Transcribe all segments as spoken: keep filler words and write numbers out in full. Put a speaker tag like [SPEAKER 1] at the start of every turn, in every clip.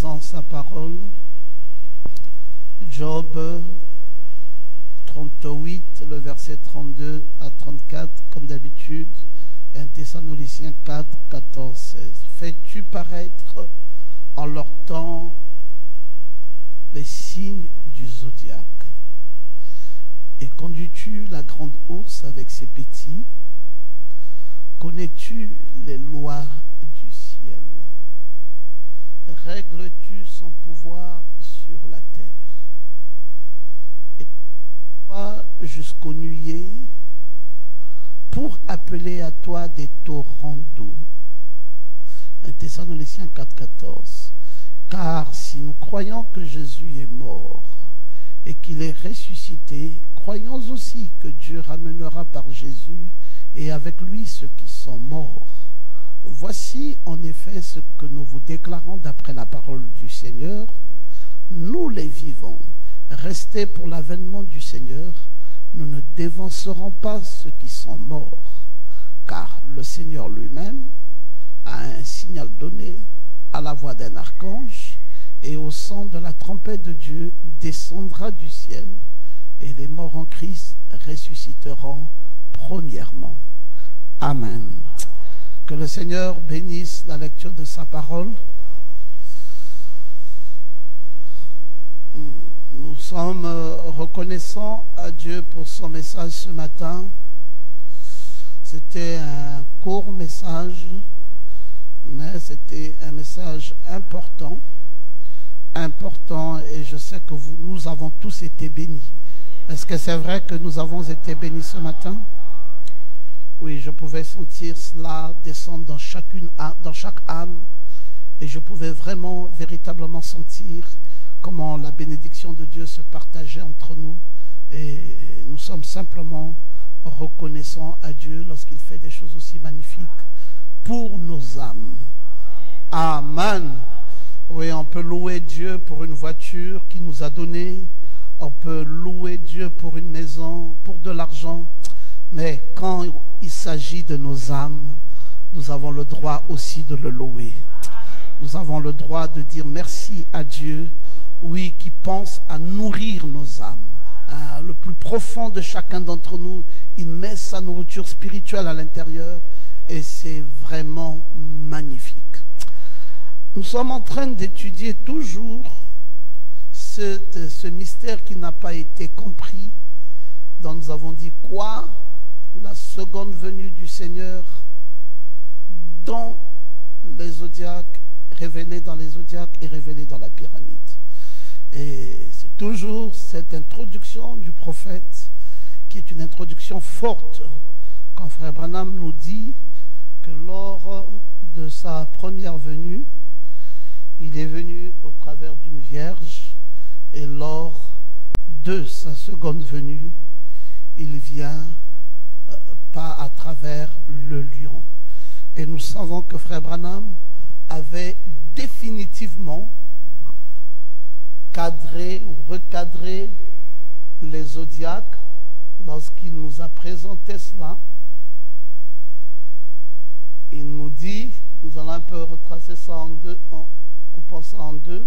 [SPEAKER 1] lisant sa parole. Job trente-huit, le verset trente-deux à trente-quatre, comme d'habitude, et un Thessaloniciens quatre, quatorze, seize. Fais-tu paraître en leur temps les signes du zodiaque? Et conduis-tu la grande ours avec ses petits? Connais-tu les lois du ciel? Règles-tu son pouvoir sur la terre? Et toi jusqu'aux nuées pour appeler à toi des torrents d'eau. un Thessaloniciens quatre, quatorze. Car si nous croyons que Jésus est mort et qu'il est ressuscité, croyons aussi que Dieu ramènera par Jésus et avec lui ceux qui sont morts. Voici en effet ce que nous vous déclarons d'après la parole du Seigneur. Nous les vivants, restés pour l'avènement du Seigneur, nous ne dévancerons pas ceux qui sont morts, car le Seigneur lui-même a un signal donné à la voix d'un archange, et au son de la trompette de Dieu descendra du ciel, et les morts en Christ ressusciteront premièrement. Amen. Que le Seigneur bénisse la lecture de sa parole. Nous sommes reconnaissants à Dieu pour son message ce matin. C'était un court message, mais c'était un message important, important, et je sais que vous, nous avons tous été bénis. Est-ce que c'est vrai que nous avons été bénis ce matin? Oui, je pouvais sentir cela descendre dans, chacune, dans chaque âme, et je pouvais vraiment, véritablement sentir comment la bénédiction de Dieu se partageait entre nous, et nous sommes simplement reconnaissants à Dieu lorsqu'il fait des choses aussi magnifiques pour nos âmes. Amen. Oui, on peut louer Dieu pour une voiture qu'il nous a donnée, on peut louer Dieu pour une maison, pour de l'argent, mais quand il s'agit de nos âmes, nous avons le droit aussi de le louer. Nous avons le droit de dire merci à Dieu, oui, qui pense à nourrir nos âmes. À le plus profond de chacun d'entre nous, il met sa nourriture spirituelle à l'intérieur, et c'est vraiment magnifique. Nous sommes en train d'étudier toujours ce, ce mystère qui n'a pas été compris, dont nous avons dit quoi? La seconde venue du Seigneur dans les zodiaques, révélée dans les zodiaques et révélée dans la pyramide. Et c'est toujours cette introduction du prophète qui est une introduction forte. Quand Frère Branham nous dit que lors de sa première venue, il est venu au travers d'une vierge, et lors de sa seconde venue, il vient euh, pas à travers le lion. Et nous savons que Frère Branham avait définitivement cadré ou recadré les zodiaques lorsqu'il nous a présenté cela. Il nous dit, nous allons un peu retracer ça en deux, en coupant ça en deux.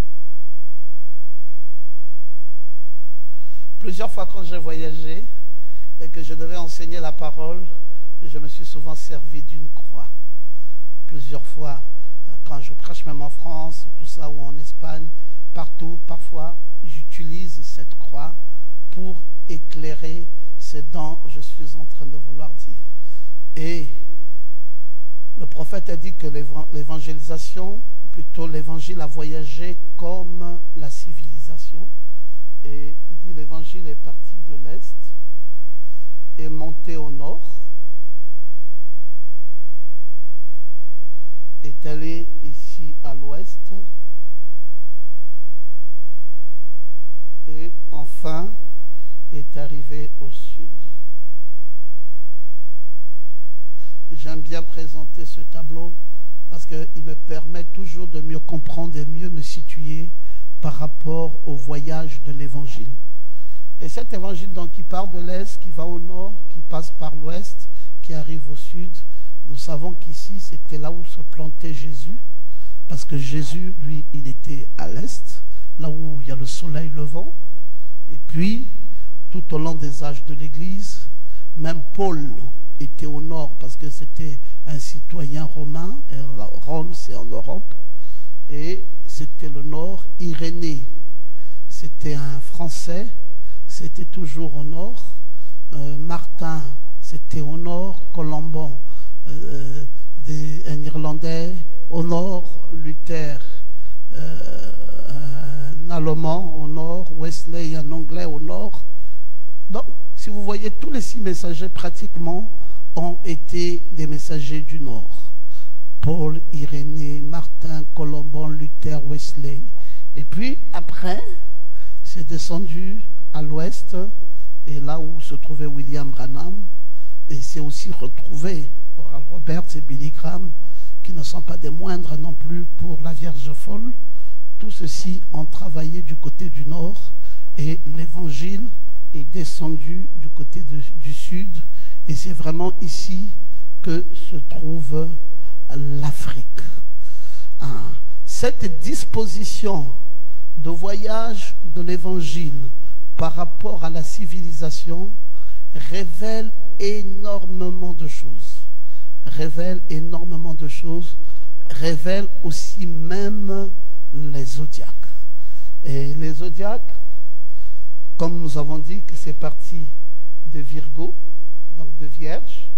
[SPEAKER 1] Plusieurs fois quand j'ai voyagé et que je devais enseigner la parole, je me suis souvent servi d'une croix. Plusieurs fois, quand je prêche même en France, tout ça, ou en Espagne, partout, parfois, j'utilise cette croix pour éclairer ce dont je suis en train de vouloir dire. Et le prophète a dit que l'évangélisation, plutôt l'évangile a voyagé comme la civilisation. Et il dit l'évangile est parti de l'Est et monté au nord, est allé ici à l'ouest, et enfin est arrivé au sud. J'aime bien présenter ce tableau parce qu'il me permet toujours de mieux comprendre et mieux me situer par rapport au voyage de l'évangile. Et cet évangile donc qui part de l'Est, qui va au nord, qui passe par l'ouest, qui arrive au sud, nous savons qu'ici c'était là où se plantait Jésus, Parce que Jésus, lui, il était à l'est, là où il y a le soleil levant. Et puis, tout au long des âges de l'Église, même Paul était au nord parce que c'était un citoyen romain. Et Rome, c'est en Europe. Et c'était le nord. Irénée, c'était un Français, c'était toujours au nord. Euh, Martin, c'était au nord. Colomban, euh, des, un Irlandais, au nord. Luther, euh, un Allemand au nord. Wesley, un Anglais au nord. Donc, si vous voyez, tous les six messagers pratiquement ont été des messagers du nord. Paul, Irénée, Martin, Colomban, Luther, Wesley. Et puis après, c'est descendu à l'ouest, et là où se trouvait William Branham, et c'est aussi retrouvé Oral Roberts et Billy Graham, qui ne sont pas des moindres non plus pour la Vierge folle. Tous ceux-ci ont travaillé du côté du nord, et l'évangile est descendu du côté de, du sud, et c'est vraiment ici que se trouve l'Afrique. Hein. Cette disposition de voyage de l'évangile par rapport à la civilisation révèle énormément de choses. Révèle énormément de choses. Révèle aussi même les zodiaques. Et les zodiaques, comme nous avons dit que c'est parti de Virgo, donc de Vierge.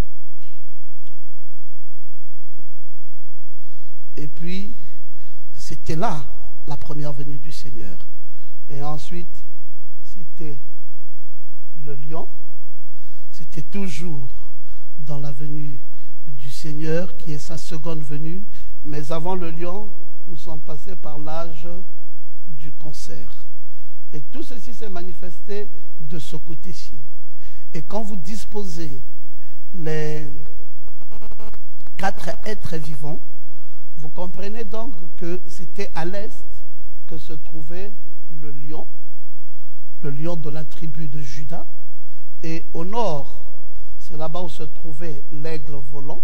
[SPEAKER 1] Et puis, c'était là la première venue du Seigneur. Et ensuite, c'était le lion. C'était toujours dans la venue du Seigneur, qui est sa seconde venue. Mais avant le lion, nous sommes passés par l'âge du cancer. Et tout ceci s'est manifesté de ce côté-ci. Et quand vous disposez les quatre êtres vivants, vous comprenez donc que c'était à l'est que se trouvait le lion, le lion de la tribu de Juda. Et au nord, c'est là-bas où se trouvait l'aigle volant.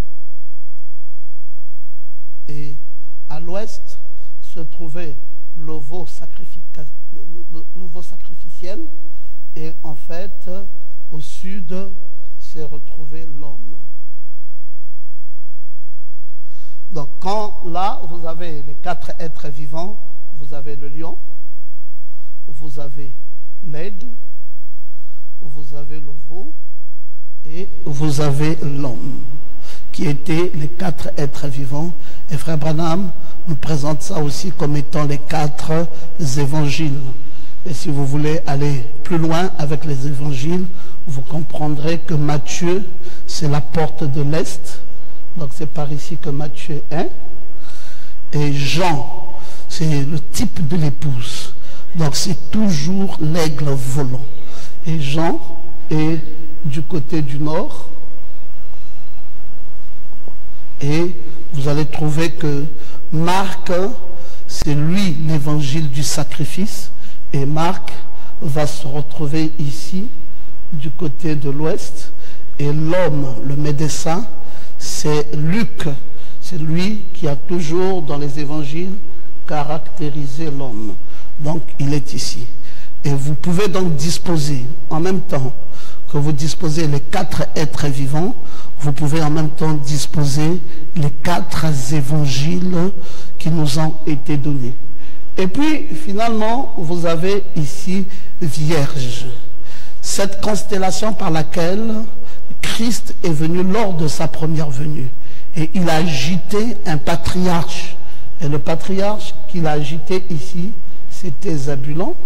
[SPEAKER 1] Et à l'ouest se trouvait le veau sacrificiel. Et en fait, au sud, s'est retrouvé l'homme. Donc quand là, vous avez les quatre êtres vivants, vous avez le lion, vous avez l'aigle, vous avez le veau et vous avez l'homme, qui étaient les quatre êtres vivants. Et Frère Branham nous présente ça aussi comme étant les quatre évangiles. Et si vous voulez aller plus loin avec les évangiles, vous comprendrez que Matthieu, c'est la porte de l'Est. Donc c'est par ici que Matthieu est. Et Jean, c'est le type de l'épouse. Donc c'est toujours l'aigle volant. Et Jean est du côté du nord. Et vous allez trouver que Marc, c'est lui l'évangile du sacrifice. Et Marc va se retrouver ici, du côté de l'ouest. Et l'homme, le médecin, c'est Luc. C'est lui qui a toujours, dans les évangiles, caractérisé l'homme. Donc, il est ici. Et vous pouvez donc disposer, en même temps que vous disposez les quatre êtres vivants, vous pouvez en même temps disposer les quatre évangiles qui nous ont été donnés. Et puis, finalement, vous avez ici Vierge. Cette constellation par laquelle Christ est venu lors de sa première venue. Et il a agité un patriarche. Et le patriarche qu'il a agité ici, c'était Zabulon.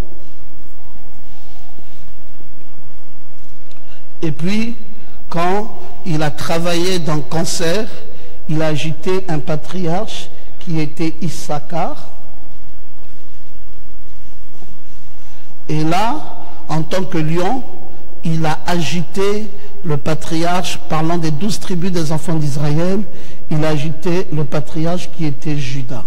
[SPEAKER 1] Et puis, quand il a travaillé dans le cancer, il a agité un patriarche qui était Issachar. Et là, en tant que lion, il a agité le patriarche, parlant des douze tribus des enfants d'Israël, il a agité le patriarche qui était Judas.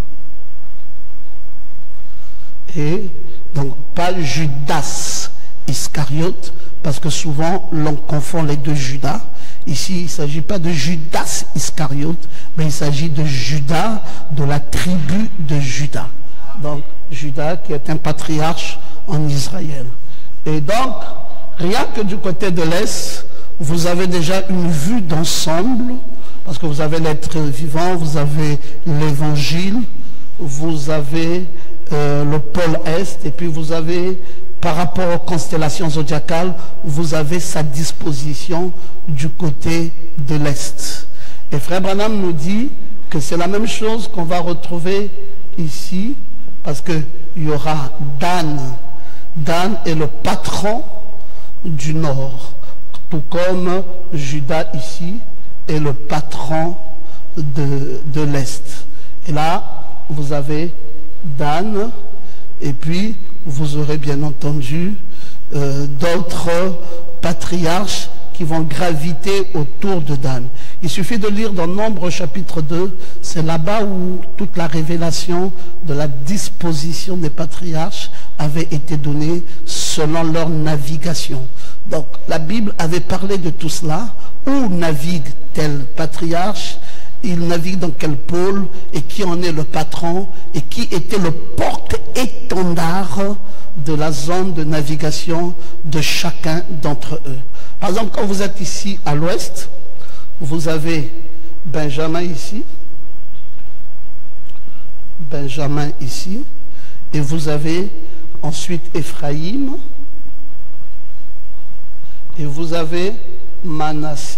[SPEAKER 1] Et donc pas Judas Iscariote, parce que souvent l'on confond les deux Judas. Ici, il ne s'agit pas de Judas Iscariote, Mais il s'agit de Juda, de la tribu de Juda. Donc, Juda qui est un patriarche en Israël. Et donc, rien que du côté de l'Est, vous avez déjà une vue d'ensemble, parce que vous avez l'être vivant, vous avez l'évangile, vous avez euh, le pôle Est, et puis vous avez, par rapport aux constellations zodiacales, vous avez sa disposition du côté de l'Est. Et Frère Branham nous dit que c'est la même chose qu'on va retrouver ici, parce qu'il y aura Dan. Dan est le patron du Nord, tout comme Juda ici est le patron de, de l'Est. Et là, vous avez Dan, et puis vous aurez bien entendu euh, d'autres patriarches qui vont graviter autour de Dan. Il suffit de lire dans Nombre chapitre deux, c'est là-bas où toute la révélation de la disposition des patriarches avait été donnée selon leur navigation. Donc la Bible avait parlé de tout cela. Où navigue tel patriarche? Il navigue dans quel pôle? Et qui en est le patron? Et qui était le porte-étendard de la zone de navigation de chacun d'entre eux? Par exemple, quand vous êtes ici à l'ouest, vous avez Benjamin ici, Benjamin ici, et vous avez ensuite Éphraïm, et vous avez Manassé.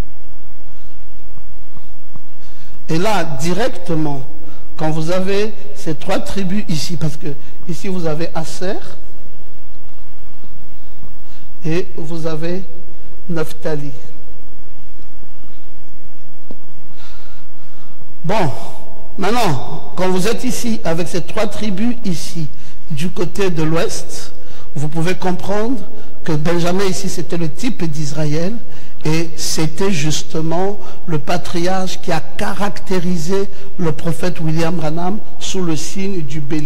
[SPEAKER 1] Et là, directement, quand vous avez ces trois tribus ici, parce que ici vous avez Aser, et vous avez Naphtali. Bon, maintenant, quand vous êtes ici, avec ces trois tribus ici, du côté de l'ouest, vous pouvez comprendre que Benjamin ici, c'était le type d'Israël, et c'était justement le patriarche qui a caractérisé le prophète William Branham sous le signe du bélier.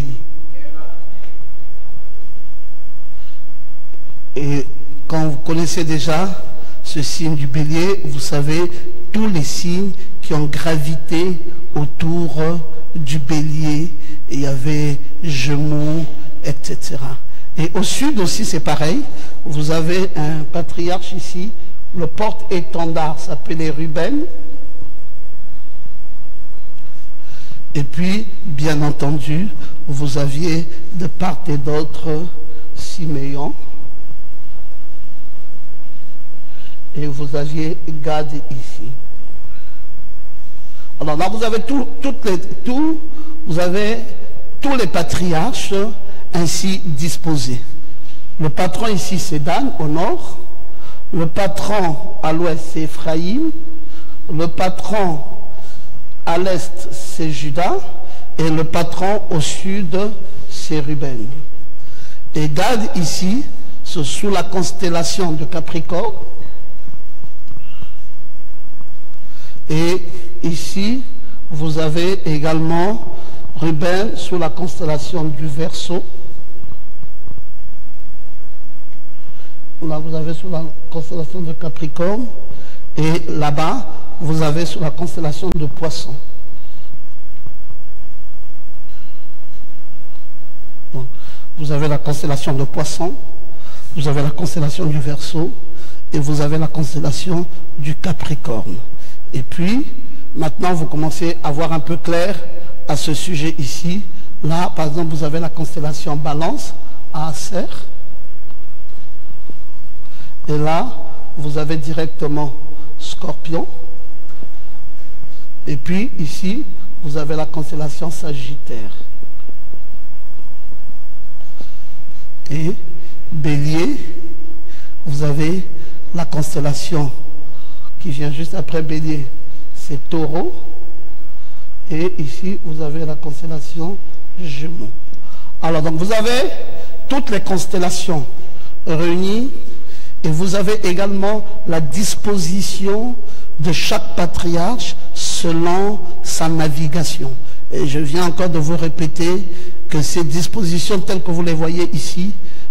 [SPEAKER 1] Et quand vous connaissez déjà ce signe du bélier, vous savez tous les signes qui ont gravité autour du bélier. Il y avait Gémeaux, et cetera. Et au sud aussi, c'est pareil. Vous avez un patriarche ici, le porte-étendard s'appelait Ruben. Et puis, bien entendu, vous aviez de part et d'autre Siméon. Et vous aviez Gad ici. Alors là, vous avez tout, toutes les, tout, vous avez tous les patriarches ainsi disposés. Le patron ici, c'est Dan, au nord. Le patron à l'ouest, c'est Éphraïm. Le patron à l'est, c'est Juda. Et le patron au sud, c'est Ruben. Et Gad ici, c'est sous la constellation de Capricorne. Et ici, vous avez également Ruben sous la constellation du Verseau. Là, vous avez sous la constellation de Capricorne. Et là-bas, vous avez sous la constellation de Poisson. Donc, vous avez la constellation de Poisson, vous avez la constellation du Verseau, et vous avez la constellation du Capricorne. Et puis, maintenant, vous commencez à voir un peu clair à ce sujet ici. Là, par exemple, vous avez la constellation Balance à Aser. Et là, vous avez directement Scorpion. Et puis, ici, vous avez la constellation Sagittaire. Et Bélier, vous avez la constellation qui vient juste après Bélier, c'est Taureau. Et ici, vous avez la constellation Gémeaux. Alors, donc, vous avez toutes les constellations réunies. Et vous avez également la disposition de chaque patriarche selon sa navigation. Et je viens encore de vous répéter que ces dispositions telles que vous les voyez ici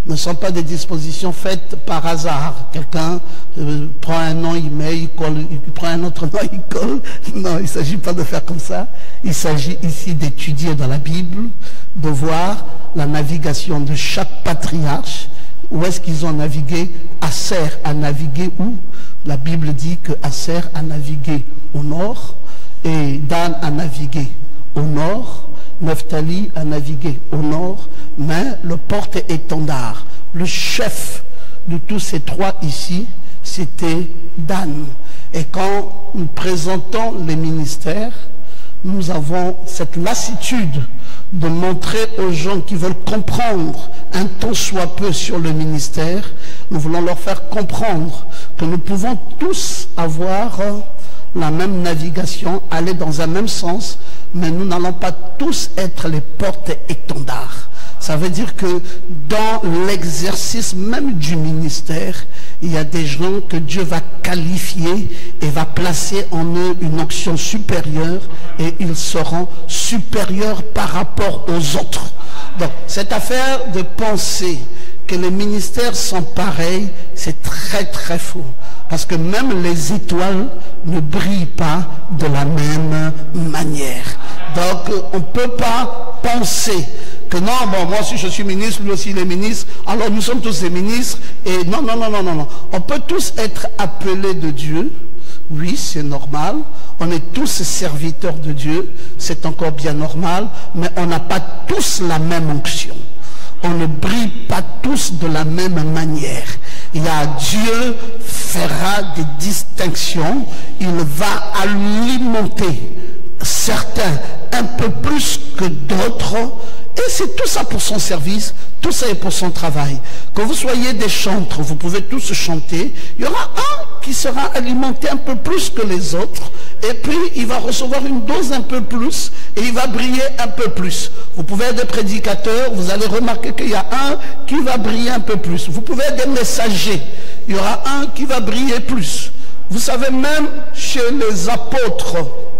[SPEAKER 1] ne sont pas des dispositions faites par hasard. Quelqu'un euh, prend un nom, il met, il colle, il prend un autre nom, il colle. Non, il ne s'agit pas de faire comme ça. Il s'agit ici d'étudier dans la Bible, de voir la navigation de chaque patriarche. Où est-ce qu'ils ont navigué? Asser a navigué où? La Bible dit que Asser a navigué au nord et Dan a navigué au nord. Nephtali a navigué au nord, mais le porte-étendard, le chef de tous ces trois ici, c'était Dan. Et quand nous présentons les ministères, nous avons cette lassitude de montrer aux gens qui veulent comprendre un tant soit peu sur le ministère, nous voulons leur faire comprendre que nous pouvons tous avoir la même navigation, aller dans un même sens, mais nous n'allons pas tous être les porte-étendards. Ça veut dire que dans l'exercice même du ministère, il y a des gens que Dieu va qualifier et va placer en eux une onction supérieure et ils seront supérieurs par rapport aux autres. Donc, cette affaire de penser que les ministères sont pareils, c'est très très faux. Parce que même les étoiles ne brillent pas de la même manière. Donc, on ne peut pas penser que non, bon, moi aussi je suis ministre, lui aussi il est ministre, alors nous sommes tous des ministres, et non, non, non, non, non, non. On peut tous être appelés de Dieu, oui, c'est normal. On est tous serviteurs de Dieu, c'est encore bien normal, mais on n'a pas tous la même onction. On ne brille pas tous de la même manière. Il y a Dieu fera des distinctions, il va alimenter certains un peu plus que d'autres, et c'est tout ça pour son service, tout ça est pour son travail. Quand vous soyez des chantres, vous pouvez tous chanter, il y aura un qui sera alimenté un peu plus que les autres, et puis il va recevoir une dose un peu plus, et il va briller un peu plus. Vous pouvez être des prédicateurs, vous allez remarquer qu'il y a un qui va briller un peu plus. Vous pouvez être des messagers, il y aura un qui va briller plus. Vous savez, même chez les apôtres,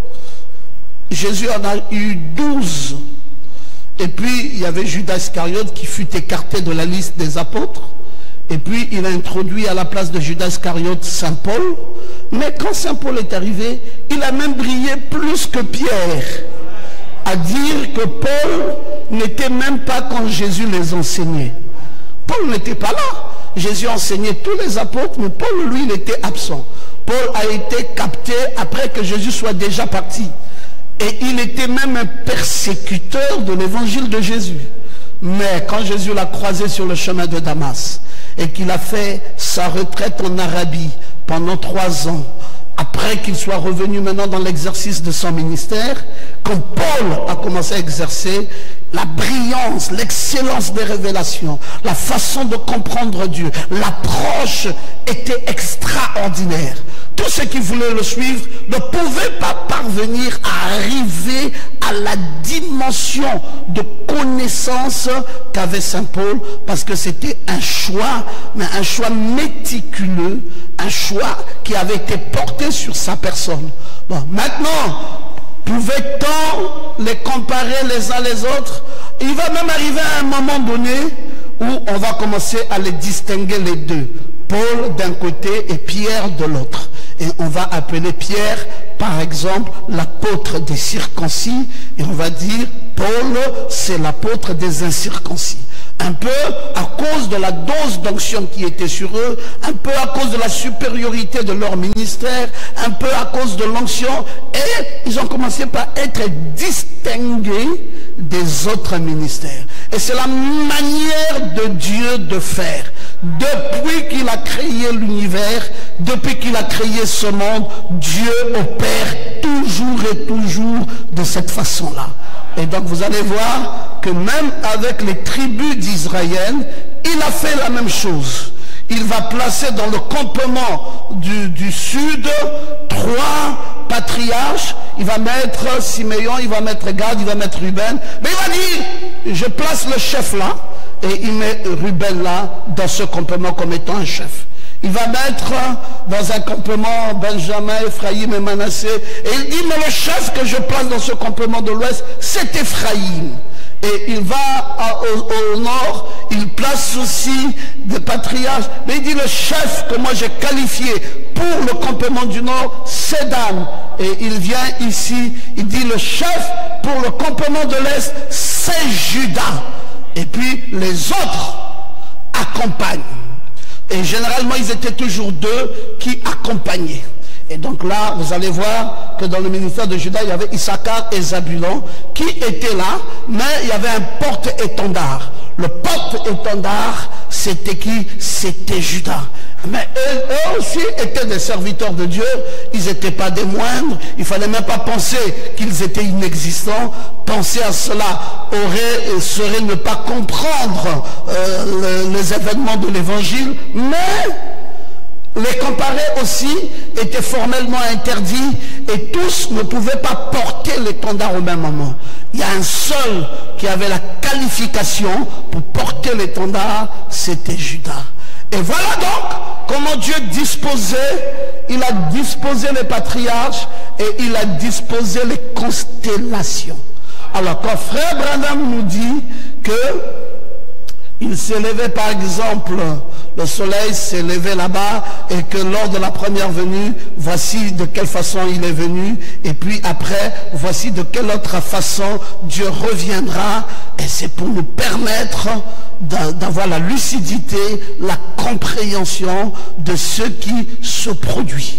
[SPEAKER 1] Jésus en a eu douze. Et puis, il y avait Judas Iscariote qui fut écarté de la liste des apôtres. Et puis, il a introduit à la place de Judas Iscariote Saint Paul. Mais quand Saint Paul est arrivé, il a même brillé plus que Pierre. À dire que Paul n'était même pas quand Jésus les enseignait. Paul n'était pas là. Jésus enseignait tous les apôtres, mais Paul, lui, il était absent. Paul a été capté après que Jésus soit déjà parti. Et il était même un persécuteur de l'évangile de Jésus. Mais quand Jésus l'a croisé sur le chemin de Damas et qu'il a fait sa retraite en Arabie pendant trois ans, après qu'il soit revenu maintenant dans l'exercice de son ministère, quand Paul a commencé à exercer, la brillance, l'excellence des révélations, la façon de comprendre Dieu, l'approche était extraordinaire. Tous ceux qui voulaient le suivre ne pouvaient pas parvenir à arriver à la dimension de connaissance qu'avait Saint Paul, parce que c'était un choix, mais un choix méticuleux, un choix qui avait été porté sur sa personne. Bon, maintenant, pouvait-on les comparer les uns les autres? Il va même arriver à un moment donné où on va commencer à les distinguer les deux. Paul d'un côté et Pierre de l'autre. Et on va appeler Pierre, par exemple, l'apôtre des circoncis. Et on va dire, Paul, c'est l'apôtre des incirconcis. Un peu à cause de la dose d'onction qui était sur eux, un peu à cause de la supériorité de leur ministère, un peu à cause de l'onction. Et ils ont commencé par être distingués des autres ministères. Et c'est la manière de Dieu de faire. Depuis qu'il a créé l'univers, depuis qu'il a créé ce monde, Dieu opère toujours et toujours de cette façon-là. Et donc vous allez voir que même avec les tribus d'Israël, il a fait la même chose. Il va placer dans le campement du, du sud trois patriarches. Il va mettre Siméon, il va mettre Gad, il va mettre Ruben. Mais il va dire, je place le chef là. Et il met Ruben là, dans ce campement comme étant un chef. Il va mettre dans un campement Benjamin, Ephraïm et Manassé. Et il dit, mais le chef que je place dans ce campement de l'Ouest, c'est Ephraïm. Et il va à, au, au nord, il place aussi des patriarches, mais il dit le chef que moi j'ai qualifié pour le campement du Nord, c'est Dan. Et il vient ici, il dit le chef pour le campement de l'Est, c'est Judas. Et puis les autres accompagnent. Et généralement, ils étaient toujours deux qui accompagnaient. Et donc là, vous allez voir que dans le ministère de Judas, il y avait Issachar et Zabulon qui étaient là, mais il y avait un porte-étendard. Le porte-étendard, c'était qui? C'était Judas. Mais eux, eux aussi étaient des serviteurs de Dieu, ils n'étaient pas des moindres, il ne fallait même pas penser qu'ils étaient inexistants. Penser à cela aurait, serait ne pas comprendre euh, le, les événements de l'évangile, mais les comparer aussi étaient formellement interdits et tous ne pouvaient pas porter l'étendard au même moment. Il y a un seul qui avait la qualification pour porter l'étendard, c'était Judas. Et voilà donc comment Dieu disposait, il a disposé les patriarches et il a disposé les constellations. Alors quand Frère Branham nous dit que il s'est levé, par exemple, le soleil s'est levé là-bas et que lors de la première venue, voici de quelle façon il est venu, et puis après, voici de quelle autre façon Dieu reviendra, et c'est pour nous permettre d'avoir la lucidité, la compréhension de ce qui se produit.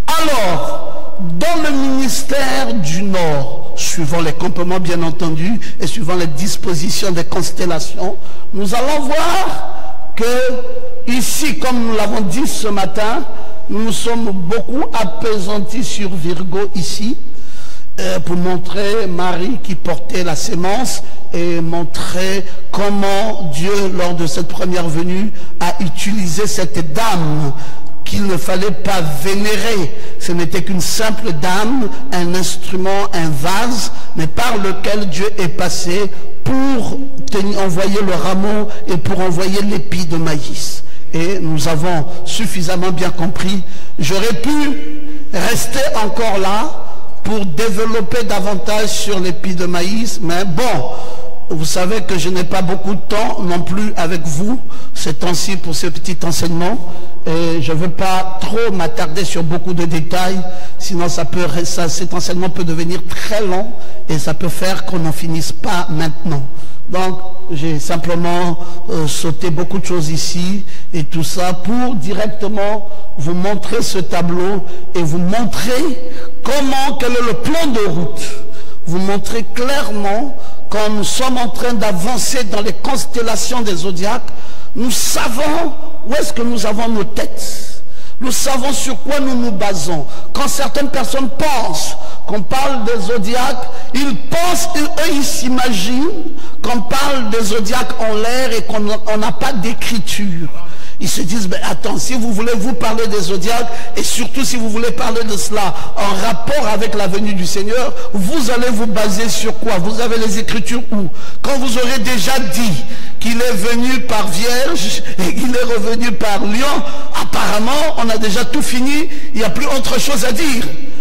[SPEAKER 1] Alors, dans le ministère du Nord, suivant les campements bien entendu, et suivant les dispositions des constellations, nous allons voir que ici, comme nous l'avons dit ce matin, nous sommes beaucoup appesantis sur Virgo ici, euh, pour montrer Marie qui portait la sémence et montrer comment Dieu, lors de cette première venue, a utilisé cette dame qu'il ne fallait pas vénérer. Ce n'était qu'une simple dame, un instrument, un vase, mais par lequel Dieu est passé pour envoyer le rameau et pour envoyer l'épi de maïs. Et nous avons suffisamment bien compris. J'aurais pu rester encore là pour développer davantage sur l'épi de maïs, mais bon, vous savez que je n'ai pas beaucoup de temps non plus avec vous ces temps-ci pour ce petit enseignement. Et je ne veux pas trop m'attarder sur beaucoup de détails, sinon ça peut, ça, cet enseignement peut devenir très long et ça peut faire qu'on n'en finisse pas maintenant. Donc j'ai simplement euh, sauté beaucoup de choses ici et tout ça pour directement vous montrer ce tableau et vous montrer comment, quel est le plan de route. Vous montrer clairement quand nous sommes en train d'avancer dans les constellations des zodiaques, nous savons où est-ce que nous avons nos têtes. Nous savons sur quoi nous nous basons. Quand certaines personnes pensent qu'on parle des zodiaques, ils pensent, eux, ils s'imaginent qu'on parle des zodiaques en l'air et qu'on n'a pas d'écriture. Ils se disent, mais attends, si vous voulez vous parler des zodiaques, et surtout si vous voulez parler de cela en rapport avec la venue du Seigneur, vous allez vous baser sur quoi? Vous avez les Écritures où? Quand vous aurez déjà dit qu'il est venu par Vierge et qu'il est revenu par Lion, apparemment, on a déjà tout fini, il n'y a plus autre chose à dire.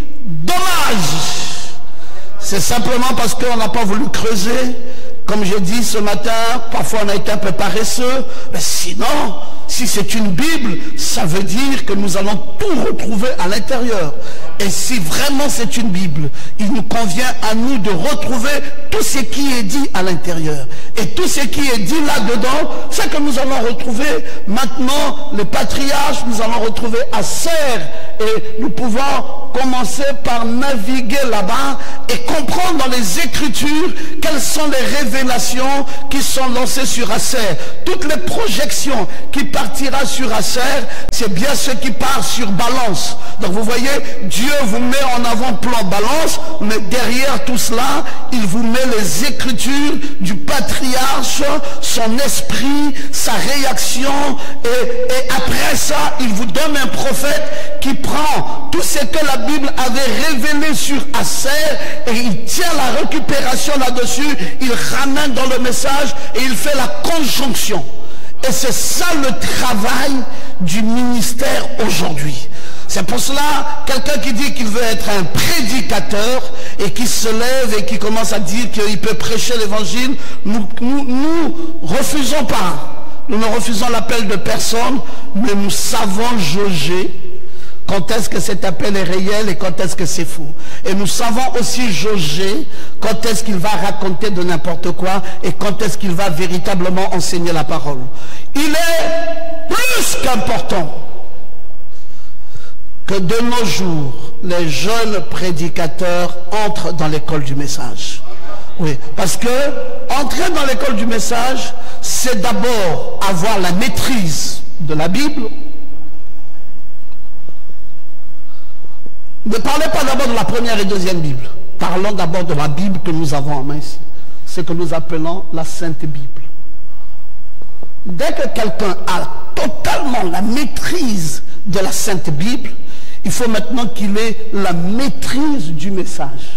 [SPEAKER 1] Dommage! C'est simplement parce qu'on n'a pas voulu creuser. Comme j'ai dit ce matin, parfois on a été un peu paresseux, mais sinon, si c'est une Bible, ça veut dire que nous allons tout retrouver à l'intérieur. Et si vraiment c'est une Bible, il nous convient à nous de retrouver tout ce qui est dit à l'intérieur. Et tout ce qui est dit là-dedans, c'est que nous allons retrouver maintenant les patriarches, nous allons retrouver Aser, et nous pouvons commencer par naviguer là-bas et comprendre dans les Écritures quelles sont les révélations qui sont lancées sur Aser. Toutes les projections qui partira sur Aser, c'est bien ce qui part sur Balance. Donc vous voyez, Dieu vous met en avant-plan Balance, mais derrière tout cela, il vous met les Écritures du patriarche, son esprit, sa réaction, et, et après ça, il vous donne un prophète qui prend tout ce que la Bible avait révélé sur Aser et il tient la récupération là-dessus, il ramène dans le message et il fait la conjonction. Et c'est ça le travail du ministère aujourd'hui. C'est pour cela, quelqu'un qui dit qu'il veut être un prédicateur et qui se lève et qui commence à dire qu'il peut prêcher l'évangile, nous, nous, nous refusons pas. Nous ne refusons l'appel de personne, mais nous savons jauger quand est-ce que cet appel est réel et quand est-ce que c'est faux. Et nous savons aussi jauger quand est-ce qu'il va raconter de n'importe quoi et quand est-ce qu'il va véritablement enseigner la parole. Il est plus qu'important que de nos jours, les jeunes prédicateurs entrent dans l'école du message. Oui, parce que entrer dans l'école du message, c'est d'abord avoir la maîtrise de la Bible. Ne parlez pas d'abord de la première et deuxième Bible. Parlons d'abord de la Bible que nous avons en main ici. Ce que nous appelons la Sainte Bible. Dès que quelqu'un a totalement la maîtrise de la Sainte Bible, il faut maintenant qu'il ait la maîtrise du message.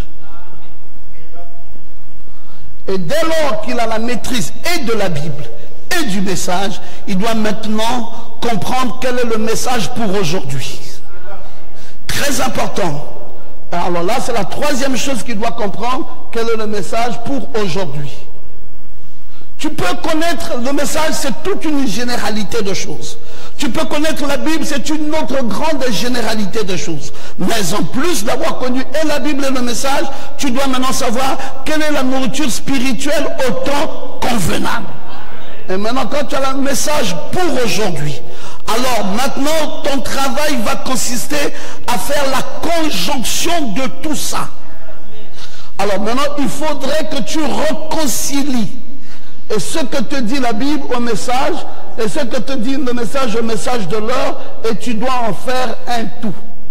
[SPEAKER 1] Et dès lors qu'il a la maîtrise et de la Bible et du message, il doit maintenant comprendre quel est le message pour aujourd'hui. Très important. Alors là, c'est la troisième chose qu'il doit comprendre, quel est le message pour aujourd'hui. Tu peux connaître le message, c'est toute une généralité de choses. Tu peux connaître la Bible, c'est une autre grande généralité de choses. Mais en plus d'avoir connu et la Bible et le message, tu dois maintenant savoir quelle est la nourriture spirituelle au temps convenable. Et maintenant, quand tu as le message pour aujourd'hui, alors maintenant, ton travail va consister à faire la conjonction de tout ça. Alors maintenant, il faudrait que tu réconcilies et ce que te dit la Bible au message, et ce que te dit le message au message de l'heure, et tu dois en faire un tout.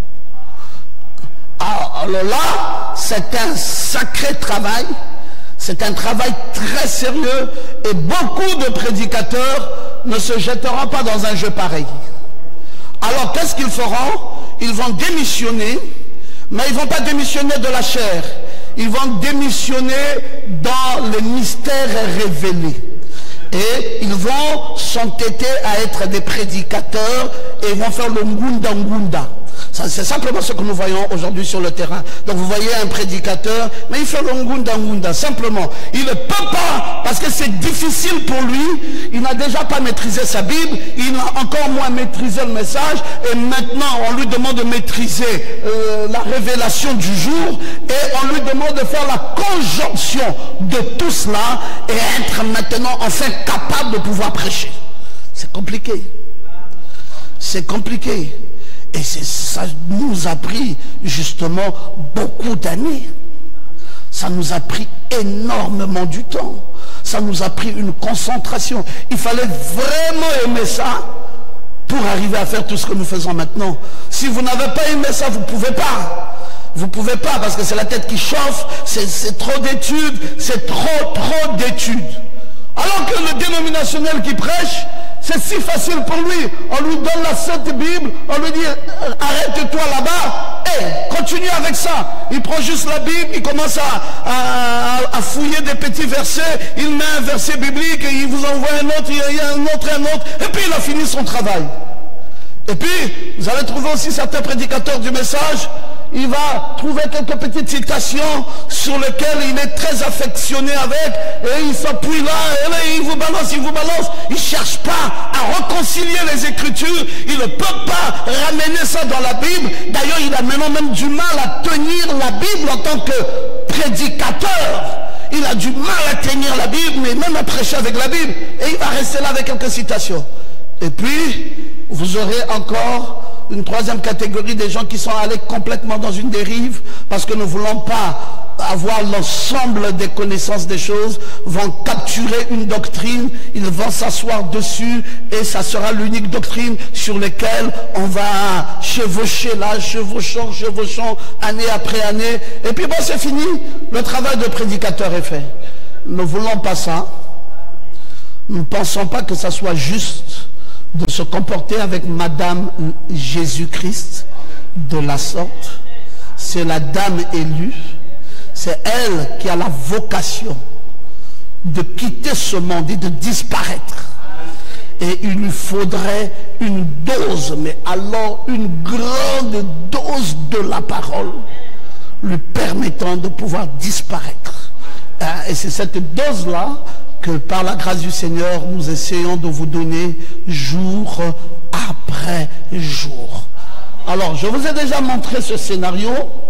[SPEAKER 1] Alors là, c'est un sacré travail, c'est un travail très sérieux, et beaucoup de prédicateurs ne se jetteront pas dans un jeu pareil. Alors qu'est-ce qu'ils feront? Ils vont démissionner, mais ils ne vont pas démissionner de la chair. Ils vont démissionner dans les mystères révélés. Et ils vont s'entêter à être des prédicateurs et ils vont faire le ngunda ngunda. C'est simplement ce que nous voyons aujourd'hui sur le terrain. Donc vous voyez un prédicateur, mais il fait le ngunda ngunda, simplement. Il ne peut pas, parce que c'est difficile pour lui. Il n'a déjà pas maîtrisé sa Bible, il n'a encore moins maîtrisé le message. Et maintenant, on lui demande de maîtriser euh, la révélation du jour. Et on lui demande de faire la conjonction de tout cela et être maintenant enfin capable de pouvoir prêcher. C'est compliqué. C'est compliqué. Et ça nous a pris justement beaucoup d'années. Ça nous a pris énormément du temps. Ça nous a pris une concentration. Il fallait vraiment aimer ça pour arriver à faire tout ce que nous faisons maintenant. Si vous n'avez pas aimé ça, vous ne pouvez pas. Vous ne pouvez pas parce que c'est la tête qui chauffe, c'est trop d'études, c'est trop, trop d'études. Alors que le dénominationnel qui prêche, c'est si facile pour lui. On lui donne la Sainte Bible, on lui dit arrête-toi là-bas, et continue avec ça. Il prend juste la Bible, il commence à, à, à fouiller des petits versets, il met un verset biblique et il vous envoie un autre, il y a un autre, un autre, et puis il a fini son travail. Et puis, vous allez trouver aussi certains prédicateurs du message, il va trouver quelques petites citations sur lesquelles il est très affectionné avec, et il s'appuie là, et là, il vous balance, il vous balance. Il ne cherche pas à réconcilier les Écritures, il ne peut pas ramener ça dans la Bible. D'ailleurs, il a maintenant même du mal à tenir la Bible en tant que prédicateur. Il a du mal à tenir la Bible, mais même à prêcher avec la Bible. Et il va rester là avec quelques citations. Et puis, vous aurez encore une troisième catégorie des gens qui sont allés complètement dans une dérive parce que ne voulant pas avoir l'ensemble des connaissances des choses, vont capturer une doctrine, ils vont s'asseoir dessus et ça sera l'unique doctrine sur laquelle on va chevaucher là, chevauchant, chevauchant, année après année, et puis bon, c'est fini, le travail de prédicateur est fait. Ne voulons pas ça, nous ne pensons pas que ça soit juste de se comporter avec Madame Jésus-Christ de la sorte. C'est la dame élue, c'est elle qui a la vocation de quitter ce monde et de disparaître. Et il lui faudrait une dose, mais alors une grande dose de la parole, lui permettant de pouvoir disparaître. Et c'est cette dose-là que par la grâce du Seigneur, nous essayons de vous donner jour après jour. Alors, je vous ai déjà montré ce scénario.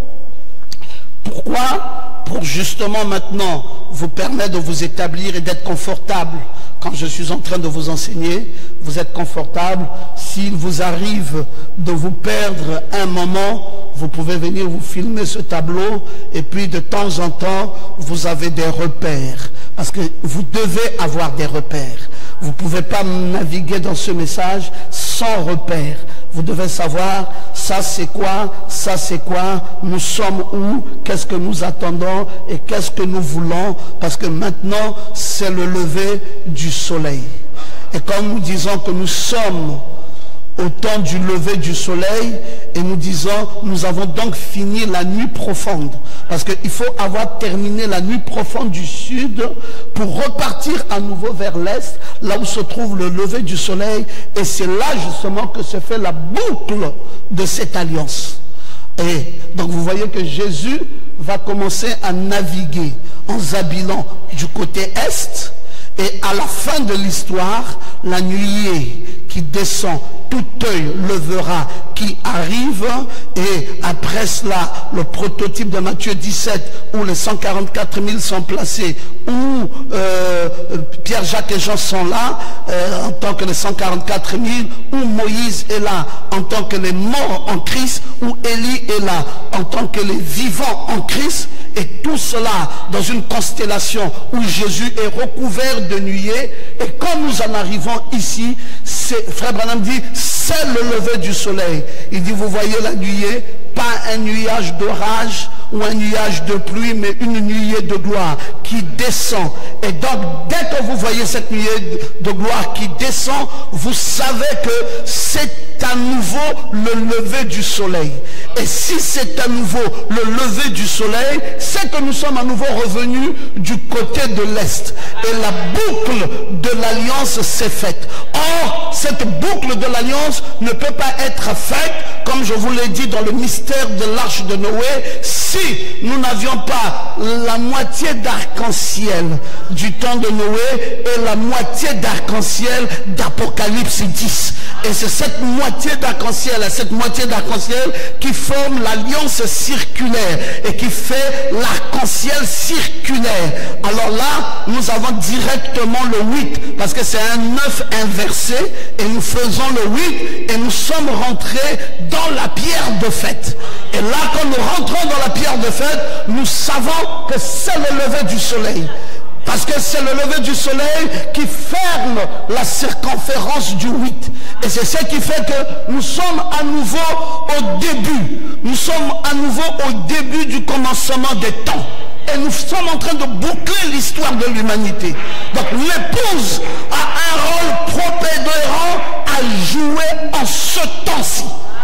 [SPEAKER 1] Pourquoi? Pour justement maintenant vous permettre de vous établir et d'être confortable. Quand je suis en train de vous enseigner, vous êtes confortable. S'il vous arrive de vous perdre un moment, vous pouvez venir vous filmer ce tableau et puis de temps en temps, vous avez des repères. Parce que vous devez avoir des repères. Vous ne pouvez pas naviguer dans ce message sans repères. Vous devez savoir, ça c'est quoi, ça c'est quoi, nous sommes où, qu'est-ce que nous attendons et qu'est-ce que nous voulons, parce que maintenant c'est le lever du soleil. Et comme nous disons que nous sommes au temps du lever du soleil, et nous disons, nous avons donc fini la nuit profonde. Parce qu'il faut avoir terminé la nuit profonde du sud pour repartir à nouveau vers l'est, là où se trouve le lever du soleil. Et c'est là justement que se fait la boucle de cette alliance. Et donc vous voyez que Jésus va commencer à naviguer en Zabilan du côté est. Et à la fin de l'histoire, la nuée qui descend, tout œil le verra, qui arrive, et après cela, le prototype de Matthieu dix-sept, où les cent quarante-quatre mille sont placés, où euh, Pierre, Jacques et Jean sont là, euh, en tant que les cent quarante-quatre mille, où Moïse est là, en tant que les morts en Christ, où Élie est là, en tant que les vivants en Christ, et tout cela dans une constellation où Jésus est recouvert de nuées. Et quand nous en arrivons ici, Frère Branham dit, c'est le lever du soleil. Il dit, vous voyez la nuée, pas un nuage d'orage ou un nuage de pluie, mais une nuée de gloire qui descend. Et donc, dès que vous voyez cette nuée de gloire qui descend, vous savez que c'est à nouveau le lever du soleil. Et si c'est à nouveau le lever du soleil, c'est que nous sommes à nouveau revenus du côté de l'Est. Et la boucle de l'alliance s'est faite. Or, cette boucle de l'alliance ne peut pas être faite, comme je vous l'ai dit dans le mystère de l'arche de Noé, si nous n'avions pas la moitié d'arc-en-ciel du temps de Noé et la moitié d'arc-en-ciel d'Apocalypse dix. Et c'est cette moitié d'arc-en-ciel, cette moitié d'arc-en-ciel qui forme l'alliance circulaire et qui fait l'arc-en-ciel circulaire. Alors là, nous avons directement le huit, parce que c'est un neuf inversé, et nous faisons le huit, et nous sommes rentrés dans la pierre de fête. Et là, quand nous rentrons dans la pierre de fête, nous savons que c'est le lever du soleil. Parce que c'est le lever du soleil qui ferme la circonférence du huit. Et c'est ce qui fait que nous sommes à nouveau au début. Nous sommes à nouveau au début du commencement des temps. Et nous sommes en train de boucler l'histoire de l'humanité. Donc l'épouse a un rôle propédérant à jouer en ce temps-ci.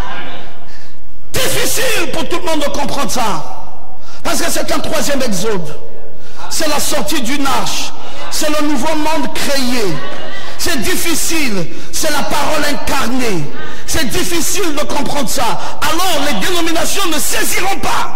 [SPEAKER 1] Difficile pour tout le monde de comprendre ça. Parce que c'est un troisième exode. C'est la sortie d'une arche. C'est le nouveau monde créé. C'est difficile. C'est la parole incarnée. C'est difficile de comprendre ça. Alors les dénominations ne saisiront pas.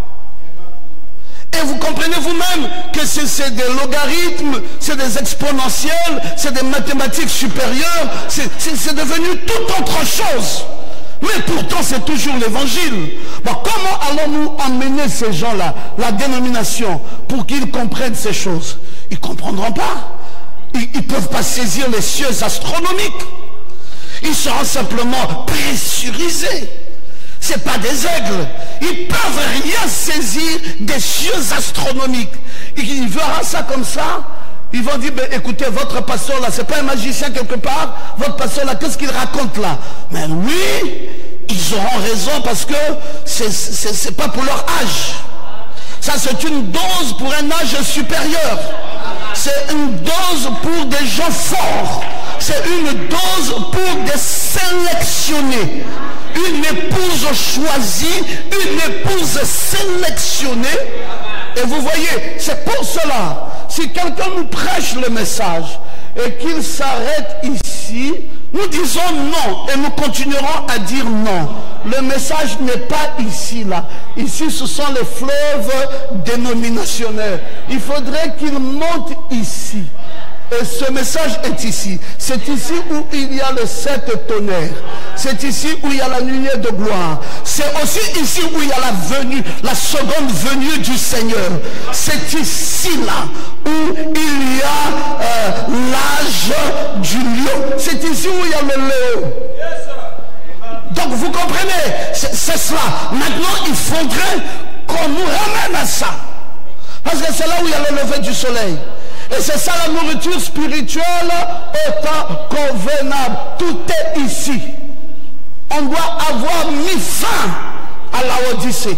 [SPEAKER 1] Et vous comprenez vous-même que c'est des logarithmes, c'est des exponentielles, c'est des mathématiques supérieures. C'est devenu tout autre chose. Mais pourtant, c'est toujours l'évangile. Bon, comment allons-nous emmener ces gens-là, la dénomination, pour qu'ils comprennent ces choses? Ils ne comprendront pas. Ils ne peuvent pas saisir les cieux astronomiques. Ils seront simplement pressurisés. Ce n'est pas des aigles. Ils ne peuvent rien saisir des cieux astronomiques. Ils verront ça comme ça. Ils vont dire, ben, écoutez, votre pasteur là, c'est pas un magicien quelque part. Votre pasteur là, qu'est-ce qu'il raconte là? Mais oui, ils auront raison parce que c'est pas pour leur âge. Ça, c'est une dose pour un âge supérieur. C'est une dose pour des gens forts. C'est une dose pour des sélectionnés. Une épouse choisie, une épouse sélectionnée. Et vous voyez, c'est pour cela, si quelqu'un nous prêche le message et qu'il s'arrête ici, nous disons non et nous continuerons à dire non. Le message n'est pas ici, là. Ici, ce sont les fleuves dénominationnels. Il faudrait qu'il monte ici. Et ce message est ici. C'est ici où il y a les sept tonnerres. C'est ici où il y a la nuée de gloire. C'est aussi ici où il y a la venue, la seconde venue du Seigneur. C'est ici là où il y a euh, l'âge du lion. C'est ici où il y a le léon. Donc vous comprenez, c'est cela. Maintenant il faudrait qu'on nous ramène à ça. Parce que c'est là où il y a le lever du soleil. Et c'est ça la nourriture spirituelle au temps convenable. Tout est ici. On doit avoir mis fin à la Odyssée.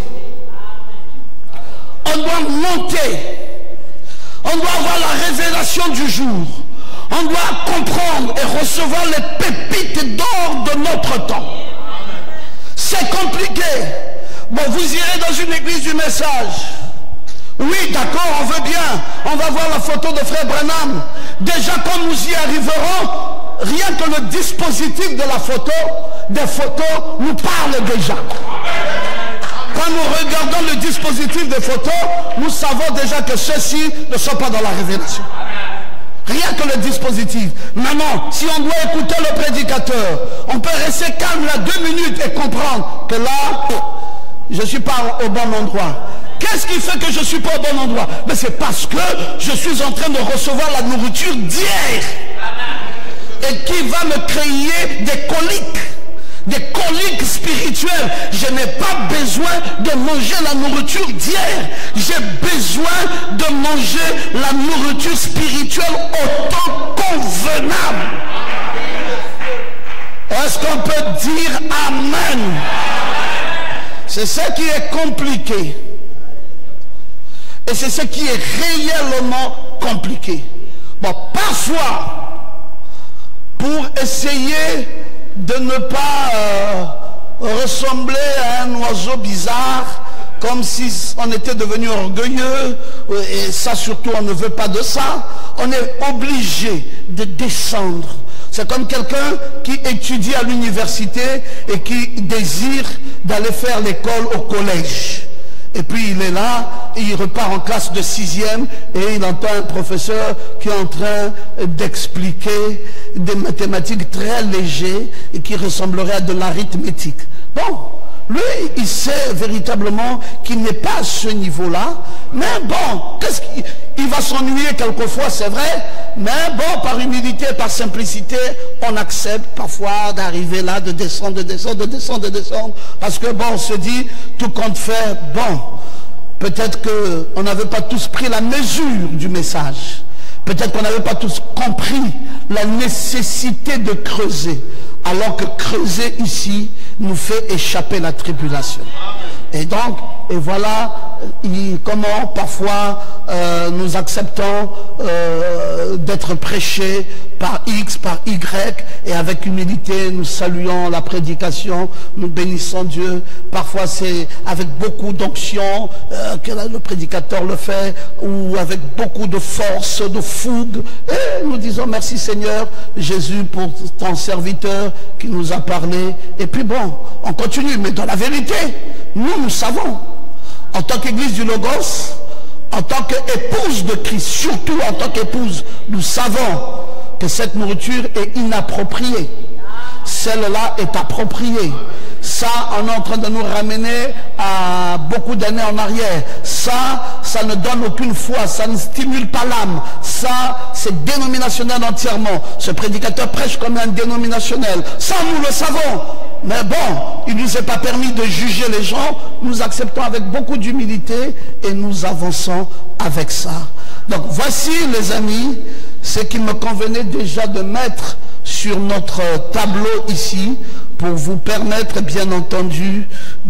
[SPEAKER 1] On doit monter. On doit avoir la révélation du jour. On doit comprendre et recevoir les pépites d'or de notre temps. C'est compliqué. Bon, vous irez dans une église du message. Oui, d'accord, on veut bien. On va voir la photo de Frère Branham. Déjà, quand nous y arriverons, rien que le dispositif de la photo, des photos, nous parle déjà. Quand nous regardons le dispositif des photos, nous savons déjà que ceux-ci ne sont pas dans la révélation. Rien que le dispositif. Maintenant, si on doit écouter le prédicateur, on peut rester calme là deux minutes et comprendre que là, je ne suis pas au bon endroit. Qu'est-ce qui fait que je ne suis pas au bon endroit? Mais c'est parce que je suis en train de recevoir la nourriture d'hier. Et qui va me créer des coliques. Des coliques spirituelles. Je n'ai pas besoin de manger la nourriture d'hier. J'ai besoin de manger la nourriture spirituelle au temps convenable. Est-ce qu'on peut dire Amen? C'est ce qui est compliqué. Et c'est ce qui est réellement compliqué. Bon, parfois, pour essayer de ne pas euh, ressembler à un oiseau bizarre, comme si on était devenu orgueilleux, et ça surtout on ne veut pas de ça, on est obligé de descendre. C'est comme quelqu'un qui étudie à l'université et qui désire d'aller faire l'école au collège. Et puis il est là, et il repart en classe de sixième et il entend un professeur qui est en train d'expliquer des mathématiques très légers et qui ressemblerait à de l'arithmétique. Bon, lui, il sait véritablement qu'il n'est pas à ce niveau-là, mais bon, qu'est-ce qu'il il va s'ennuyer quelquefois, c'est vrai, mais bon, par humilité, par simplicité, on accepte parfois d'arriver là, de descendre, de descendre, de descendre, de descendre, parce que bon, on se dit, tout compte fait, bon, peut-être qu'on n'avait pas tous pris la mesure du message, peut-être qu'on n'avait pas tous compris la nécessité de creuser, alors que creuser ici nous fait échapper la tribulation. Et donc, et voilà il, comment parfois euh, nous acceptons euh, d'être prêchés par X, par Y, et avec humilité nous saluons la prédication, nous bénissons Dieu. Parfois c'est avec beaucoup d'onction euh, que le prédicateur le fait, ou avec beaucoup de force, de fougue, et nous disons merci Seigneur Jésus pour ton serviteur qui nous a parlé. Et puis bon, on continue, mais dans la vérité, nous, nous savons, en tant qu'église du Logos, en tant qu'épouse de Christ, surtout en tant qu'épouse, nous savons que cette nourriture est inappropriée. Celle-là est appropriée. Ça, on est en train de nous ramener à beaucoup d'années en arrière. Ça, ça ne donne aucune foi, ça ne stimule pas l'âme. Ça, c'est dénominationnel entièrement. Ce prédicateur prêche comme un dénominationnel. Ça, nous le savons. Mais bon, il ne nous est pas permis de juger les gens. Nous acceptons avec beaucoup d'humilité et nous avançons avec ça. Donc voici les amis, ce qu'il me convenait déjà de mettre sur notre tableau ici pour vous permettre bien entendu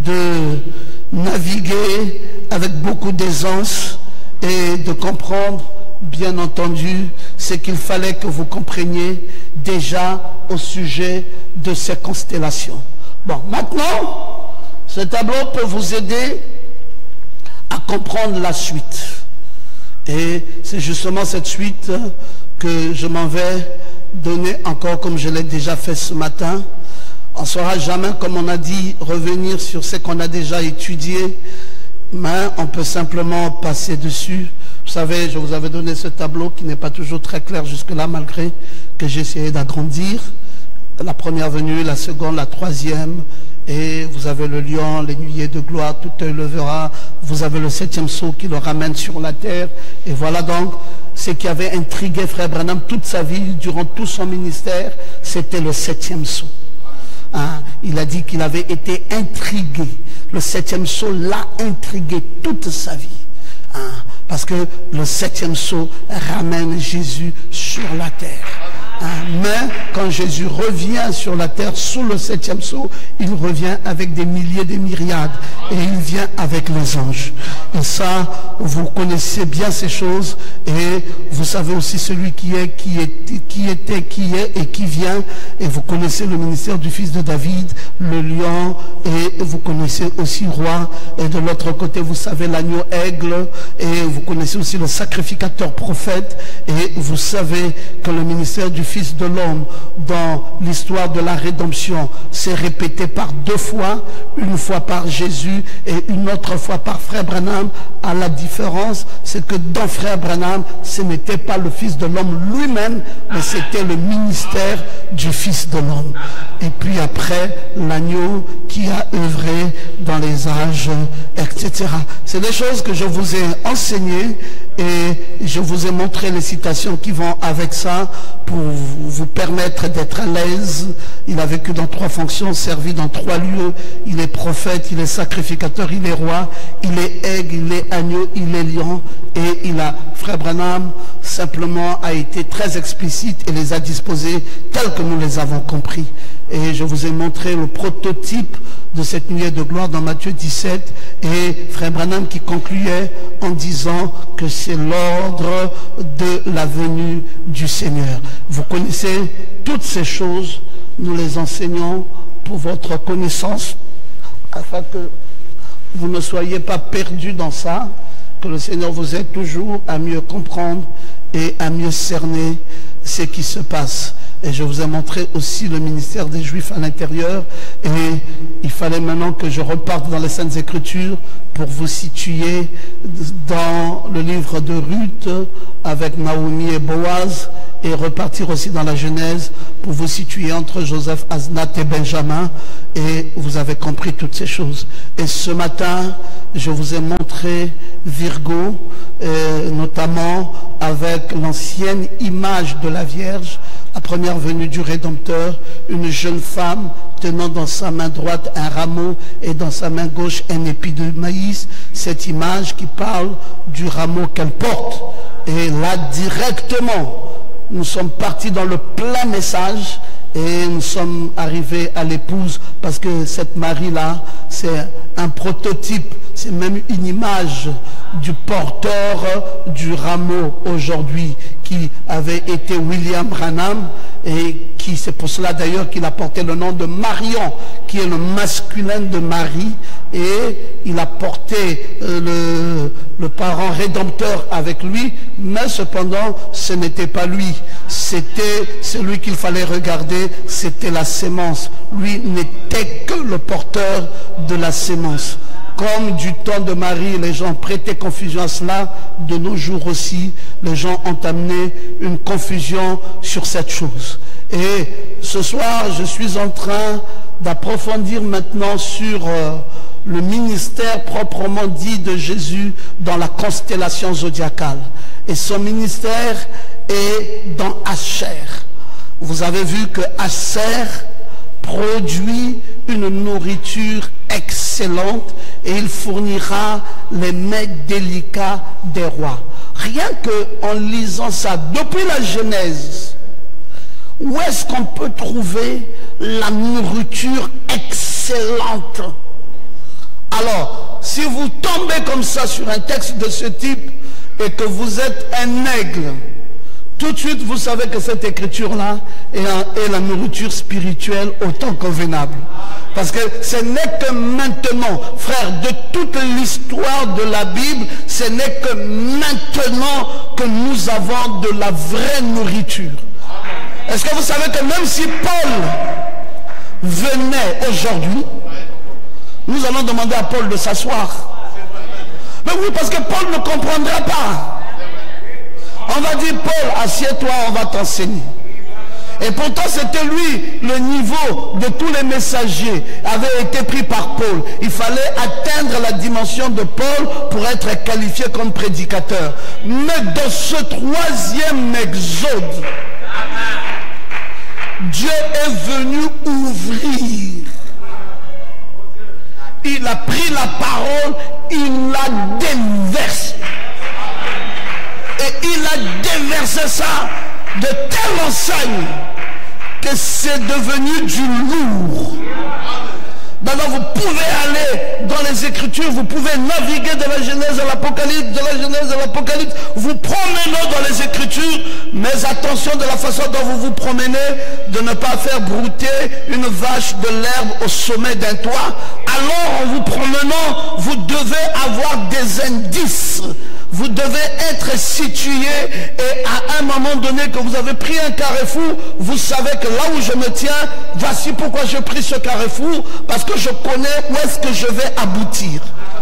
[SPEAKER 1] de naviguer avec beaucoup d'aisance et de comprendre bien entendu ce qu'il fallait que vous compreniez déjà au sujet de ces constellations. Bon, maintenant, ce tableau peut vous aider à comprendre la suite. Et c'est justement cette suite que je m'en vais donner encore comme je l'ai déjà fait ce matin. On ne saura jamais, comme on a dit, revenir sur ce qu'on a déjà étudié, mais on peut simplement passer dessus Vous savez, je vous avais donné ce tableau qui n'est pas toujours très clair jusque-là, malgré que j'ai essayé d'agrandir. La première venue, la seconde, la troisième. Et vous avez le lion, les nuées de gloire, tout œil le verra. Vous avez le septième sceau qui le ramène sur la terre. Et voilà donc ce qui avait intrigué Frère Branham toute sa vie, durant tout son ministère, c'était le septième sceau. Hein? Il a dit qu'il avait été intrigué. Le septième sceau l'a intrigué toute sa vie. Hein? Parce que le septième sceau ramène Jésus sur la terre. Hein? Mais quand Jésus revient sur la terre sous le septième sceau, il revient avec des milliers, des myriades. Et il vient avec les anges. Et ça, vous connaissez bien ces choses. Et vous savez aussi celui qui est, qui est, qui était, qui est et qui vient. Et vous connaissez le ministère du fils de David, le lion. Et vous connaissez aussi le roi. Et de l'autre côté, vous savez l'agneau aigle. Et vous connaissez aussi le sacrificateur prophète. Et vous savez que le ministère du Fils de l'homme dans l'histoire de la rédemption s'est répété par deux fois, une fois par Jésus et une autre fois par Frère Branham. À la différence, c'est que dans Frère Branham, ce n'était pas le Fils de l'homme lui-même, mais c'était le ministère du Fils de l'homme. Et puis après, l'agneau qui a œuvré dans les âges, et cetera. C'est des choses que je vous ai enseignées et je vous ai montré les citations qui vont avec ça pour vous permettre d'être à l'aise. Il a vécu dans trois fonctions, servi dans trois lieux. Il est prophète, il est sacrificateur, il est roi, il est aigle, il est agneau, il est lion. Et il a, Frère Branham, simplement a été très explicite et les a disposés tels que nous les avons compris. Et je vous ai montré le prototype de cette nuée de gloire dans Matthieu dix-sept. Et Frère Branham qui concluait en disant que c'est l'ordre de la venue du Seigneur. Vous connaissez toutes ces choses, nous les enseignons pour votre connaissance, afin que vous ne soyez pas perdus dans ça, que le Seigneur vous aide toujours à mieux comprendre et à mieux cerner ce qui se passe. Et je vous ai montré aussi le ministère des Juifs à l'intérieur. Et il fallait maintenant que je reparte dans les Saintes Écritures pour vous situer dans le livre de Ruth avec Naomi et Boaz, et repartir aussi dans la Genèse pour vous situer entre Joseph, Asnath et Benjamin. Et vous avez compris toutes ces choses. Et ce matin, je vous ai montré Virgo, euh, notamment avec l'ancienne image de la Vierge, la première venue du Rédempteur, une jeune femme tenant dans sa main droite un rameau et dans sa main gauche un épi de maïs. Cette image qui parle du rameau qu'elle porte. Et là, directement, nous sommes partis dans le plein message et nous sommes arrivés à l'épouse, parce que cette Marie-là, c'est un prototype, c'est même une image du porteur du rameau aujourd'hui, qui avait été William Branham, et qui, c'est pour cela d'ailleurs qu'il a porté le nom de Marion, qui est le masculin de Marie, et il a porté euh, le, le parent rédempteur avec lui, mais cependant ce n'était pas lui, c'était celui qu'il fallait regarder, c'était la sémence. Lui n'était que le porteur de la sémence. Comme du temps de Marie, les gens prêtaient confusion à cela, de nos jours aussi, les gens ont amené une confusion sur cette chose. Et ce soir, je suis en train d'approfondir maintenant sur euh, le ministère proprement dit de Jésus dans la constellation zodiacale. Et son ministère est dans Asher. Vous avez vu que Asher produit une nourriture excellente et il fournira les mets délicats des rois. Rien qu'en lisant ça, depuis la Genèse, où est-ce qu'on peut trouver la nourriture excellente? Alors, si vous tombez comme ça sur un texte de ce type et que vous êtes un aigle, tout de suite vous savez que cette écriture-là est, est la nourriture spirituelle autant convenable. Parce que ce n'est que maintenant, frère, de toute l'histoire de la Bible, ce n'est que maintenant que nous avons de la vraie nourriture. Est-ce que vous savez que même si Paul venait aujourd'hui, nous allons demander à Paul de s'asseoir. Mais oui, parce que Paul ne comprendra pas. On va dire, Paul, assieds-toi, on va t'enseigner. Et pourtant, c'était lui, le niveau de tous les messagers avait été pris par Paul. Il fallait atteindre la dimension de Paul pour être qualifié comme prédicateur. Mais dans ce troisième exode, Dieu est venu ouvrir. Il a pris la parole, il la déversé. Et il a déversé ça de telle enseigne que c'est devenu du lourd. Maintenant, vous pouvez aller dans les Écritures, vous pouvez naviguer de la Genèse à l'Apocalypse, de la Genèse à l'Apocalypse, vous promenez dans les Écritures, mais attention de la façon dont vous vous promenez, de ne pas faire brouter une vache de l'herbe au sommet d'un toit. Alors, en vous promenant, vous devez avoir des indices. Vous devez être situé et à un moment donné que vous avez pris un carrefour, vous savez que là où je me tiens, voici pourquoi j'ai pris ce carrefour, parce que je connais où est-ce que je vais aboutir.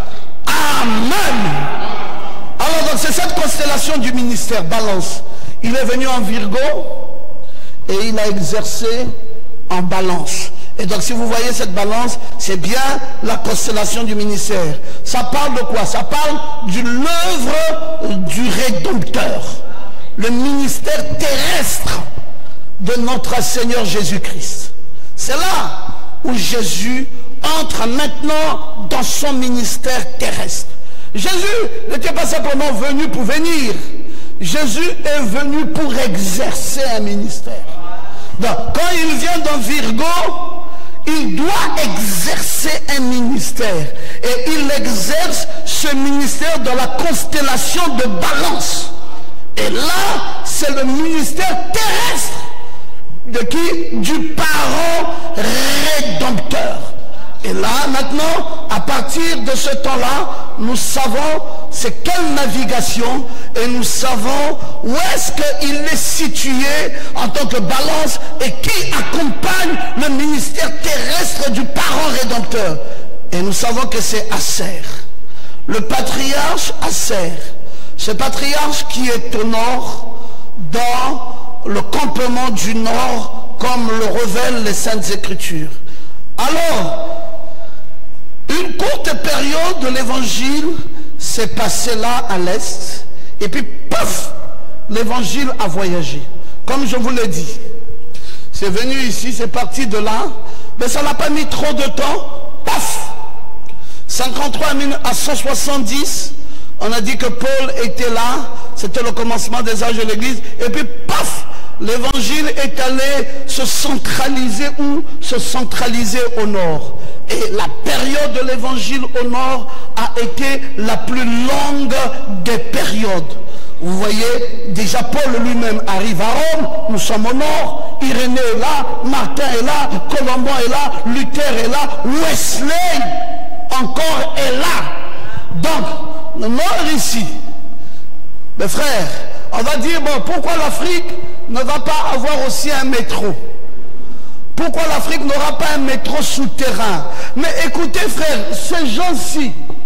[SPEAKER 1] Amen. Alors donc c'est cette constellation du ministère, Balance. Il est venu en Virgo et il a exercé en Balance. Et donc si vous voyez cette balance, c'est bien la constellation du ministère. Ça parle de quoi? Ça parle de l'œuvre du Rédempteur. Le ministère terrestre de notre Seigneur Jésus-Christ. C'est là où Jésus entre maintenant dans son ministère terrestre. Jésus n'était pas simplement venu pour venir. Jésus est venu pour exercer un ministère. Donc quand il vient dans Virgo, il doit exercer un ministère. Et il exerce ce ministère dans la constellation de Balance. Et là, c'est le ministère terrestre. De qui? Du parent rédempteur. Et là, maintenant, à partir de ce temps-là, nous savons c'est quelle navigation et nous savons où est-ce qu'il est situé en tant que balance et qui accompagne le ministère terrestre du parent rédempteur. Et nous savons que c'est Aser, le patriarche Aser, ce patriarche qui est au nord, dans le campement du nord, comme le révèlent les Saintes Écritures. Alors, une courte période de l'évangile s'est passée là à l'est, et puis paf, l'évangile a voyagé. Comme je vous l'ai dit, c'est venu ici, c'est parti de là, mais ça n'a pas mis trop de temps, paf, cinquante-trois à cent soixante-dix, on a dit que Paul était là, c'était le commencement des âges de l'église, et puis paf, l'évangile est allé se centraliser où? Se centraliser au nord. Et la période de l'évangile au nord a été la plus longue des périodes. Vous voyez, déjà Paul lui-même arrive à Rome, nous sommes au nord, Irénée est là, Martin est là, Colomban est là, Luther est là, Wesley encore est là. Donc, le nord ici, mes frères, on va dire, bon, pourquoi l'Afrique ne va pas avoir aussi un métro? Pourquoi l'Afrique n'aura pas un métro souterrain? Mais écoutez frères, ces gens-ci,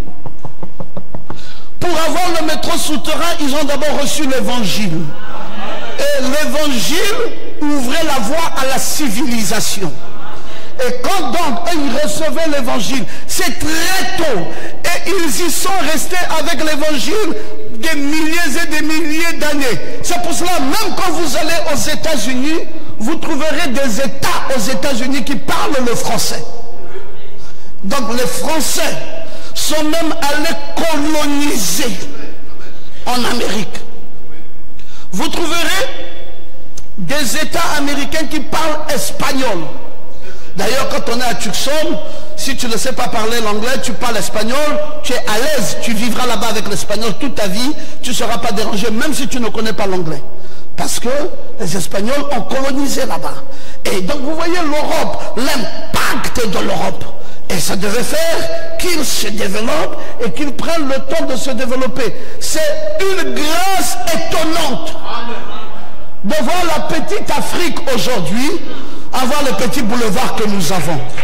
[SPEAKER 1] pour avoir le métro souterrain, ils ont d'abord reçu l'évangile. Et l'évangile ouvrait la voie à la civilisation. Et quand donc ils recevaient l'évangile, c'est très tôt. Et ils y sont restés avec l'évangile des milliers et des milliers d'années. C'est pour cela, même quand vous allez aux États-Unis, vous trouverez des États aux États-Unis qui parlent le français. Donc les Français sont même allés coloniser en Amérique. Vous trouverez des États américains qui parlent espagnol. D'ailleurs, quand on est à Tucson, si tu ne sais pas parler l'anglais, tu parles espagnol, tu es à l'aise, tu vivras là-bas avec l'espagnol toute ta vie, tu ne seras pas dérangé, même si tu ne connais pas l'anglais. Parce que les Espagnols ont colonisé là-bas. Et donc vous voyez l'Europe, l'impact de l'Europe. Et ça devait faire qu'ils se développent et qu'ils prennent le temps de se développer. C'est une grâce étonnante de voir la petite Afrique aujourd'hui avoir le petit boulevard que nous avons.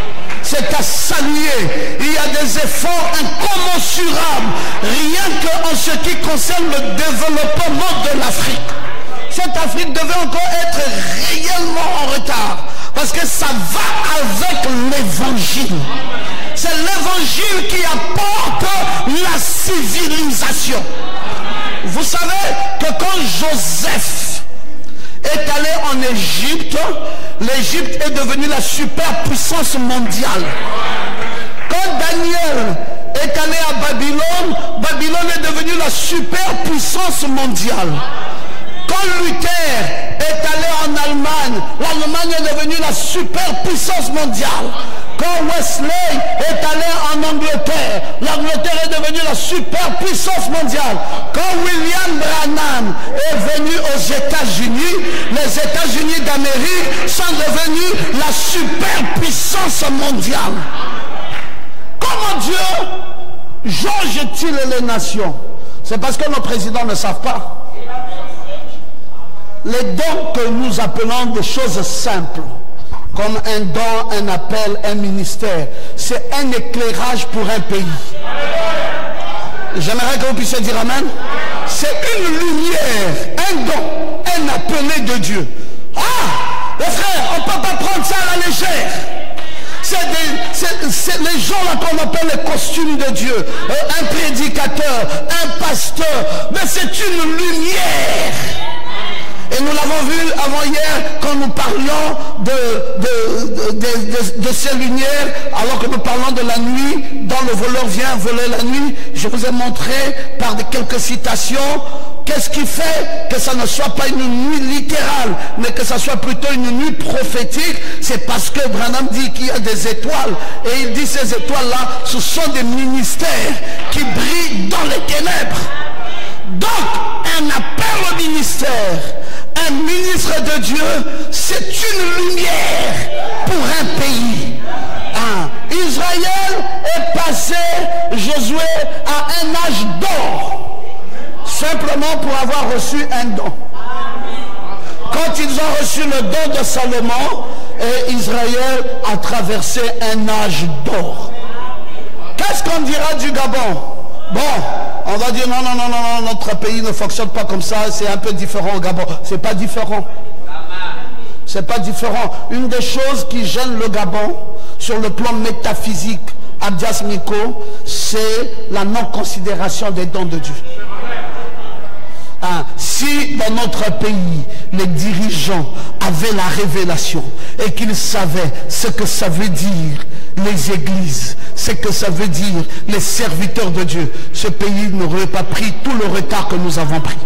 [SPEAKER 1] c'est à saluer. Il y a des efforts incommensurables, rien qu'en ce qui concerne le développement de l'Afrique. Cette Afrique devait encore être réellement en retard, parce que ça va avec l'évangile. C'est l'évangile qui apporte la civilisation. Vous savez que quand Joseph est allé en Égypte, l'Égypte est devenue la superpuissance mondiale. Quand Daniel est allé à Babylone, Babylone est devenue la superpuissance mondiale. Quand Luther est allé en Allemagne, l'Allemagne est devenue la superpuissance mondiale. Quand Wesley est allé en Angleterre, l'Angleterre est devenue la superpuissance mondiale. Quand William Branham est venu aux États-Unis, les États-Unis d'Amérique sont devenus la superpuissance mondiale. Comment Dieu jauge-t-il les nations? C'est parce que nos présidents ne savent pas. Les dons que nous appelons des choses simples, comme un don, un appel, un ministère, c'est un éclairage pour un pays. J'aimerais que vous puissiez dire amen. C'est une lumière, un don, un appelé de Dieu. Ah, les frères, on ne peut pas prendre ça à la légère. C'est les gens là qu'on appelle les costumes de Dieu. Un prédicateur, un pasteur, mais c'est une lumière. Et nous l'avons vu avant hier quand nous parlions de, de, de, de, de, de ces lumières, alors que nous parlons de la nuit, dont le voleur vient voler la nuit. Je vous ai montré par quelques citations qu'est-ce qui fait que ça ne soit pas une nuit littérale, mais que ça soit plutôt une nuit prophétique. C'est parce que Branham dit qu'il y a des étoiles, et il dit ces étoiles-là, ce sont des ministères qui brillent dans les ténèbres. Donc, un appel au ministère, un ministre de Dieu, c'est une lumière pour un pays. Hein? Israël est passé, Josué, à un âge d'or, simplement pour avoir reçu un don. Quand ils ont reçu le don de Salomon, et Israël a traversé un âge d'or. Qu'est-ce qu'on dira du Gabon? Bon, on va dire non, non, non, non, notre pays ne fonctionne pas comme ça, c'est un peu différent au Gabon. C'est pas différent. C'est pas différent. Une des choses qui gêne le Gabon, sur le plan métaphysique, Abdias Miko, c'est la non-considération des dons de Dieu. Hein, si dans notre pays, les dirigeants avaient la révélation et qu'ils savaient ce que ça veut dire, les églises, ce que ça veut dire, les serviteurs de Dieu, ce pays n'aurait pas pris tout le retard que nous avons pris.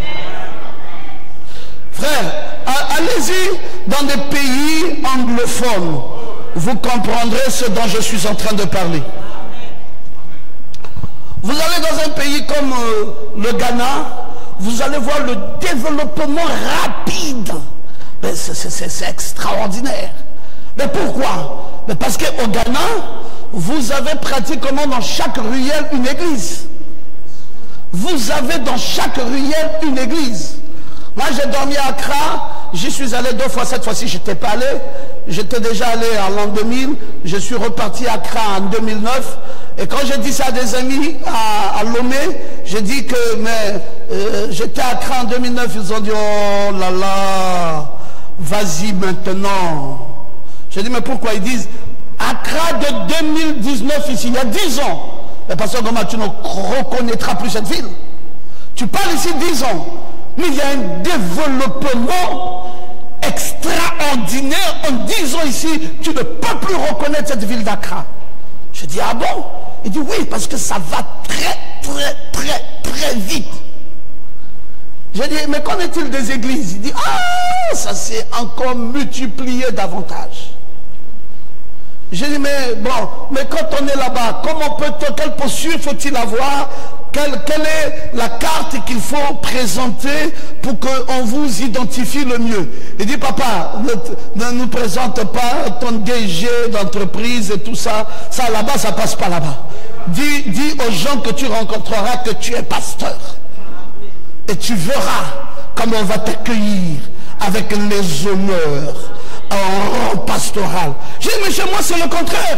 [SPEAKER 1] Frère, allez-y dans des pays anglophones, vous comprendrez ce dont je suis en train de parler. Vous allez dans un pays comme euh, le Ghana, vous allez voir le développement rapide. C'est extraordinaire. Mais pourquoi? Mais parce qu'au Ghana, vous avez pratiquement dans chaque ruelle une église. Vous avez dans chaque ruelle une église. Moi, j'ai dormi à Accra. J'y suis allé deux fois. Cette fois-ci, je n'étais pas allé. J'étais déjà allé en l'an deux mille. Je suis reparti à Accra en deux mille neuf. Et quand j'ai dit ça à des amis à, à Lomé, j'ai dit que mais euh, j'étais à Accra en deux mille neuf. Ils ont dit oh là là, vas-y maintenant. J'ai dit mais pourquoi? Ils disent Accra de deux mille dix-neuf ici, il y a dix ans. Mais parce que comment tu ne reconnaîtras plus cette ville. Tu parles ici dix ans. Mais il y a un développement extraordinaire. En dix ans ici, tu ne peux plus reconnaître cette ville d'Accra. Je dis, ah bon? Il dit, oui, parce que ça va très, très, très, très vite. J'ai dit, mais qu'en est-il des églises? Il dit, ah, ça s'est encore multiplié davantage. J'ai dit, mais bon, mais quand on est là-bas, comment peut-on, quelle posture faut-il avoir? Quelle, quelle est la carte qu'il faut présenter pour qu'on vous identifie le mieux? Il dit, papa, ne, ne nous présente pas ton D G d'entreprise et tout ça. Ça, là-bas, ça passe pas là-bas. Dis, dis aux gens que tu rencontreras que tu es pasteur. Et tu verras comment on va t'accueillir avec les honneurs en rang pastoral. J'ai dit, mais chez moi, c'est le contraire.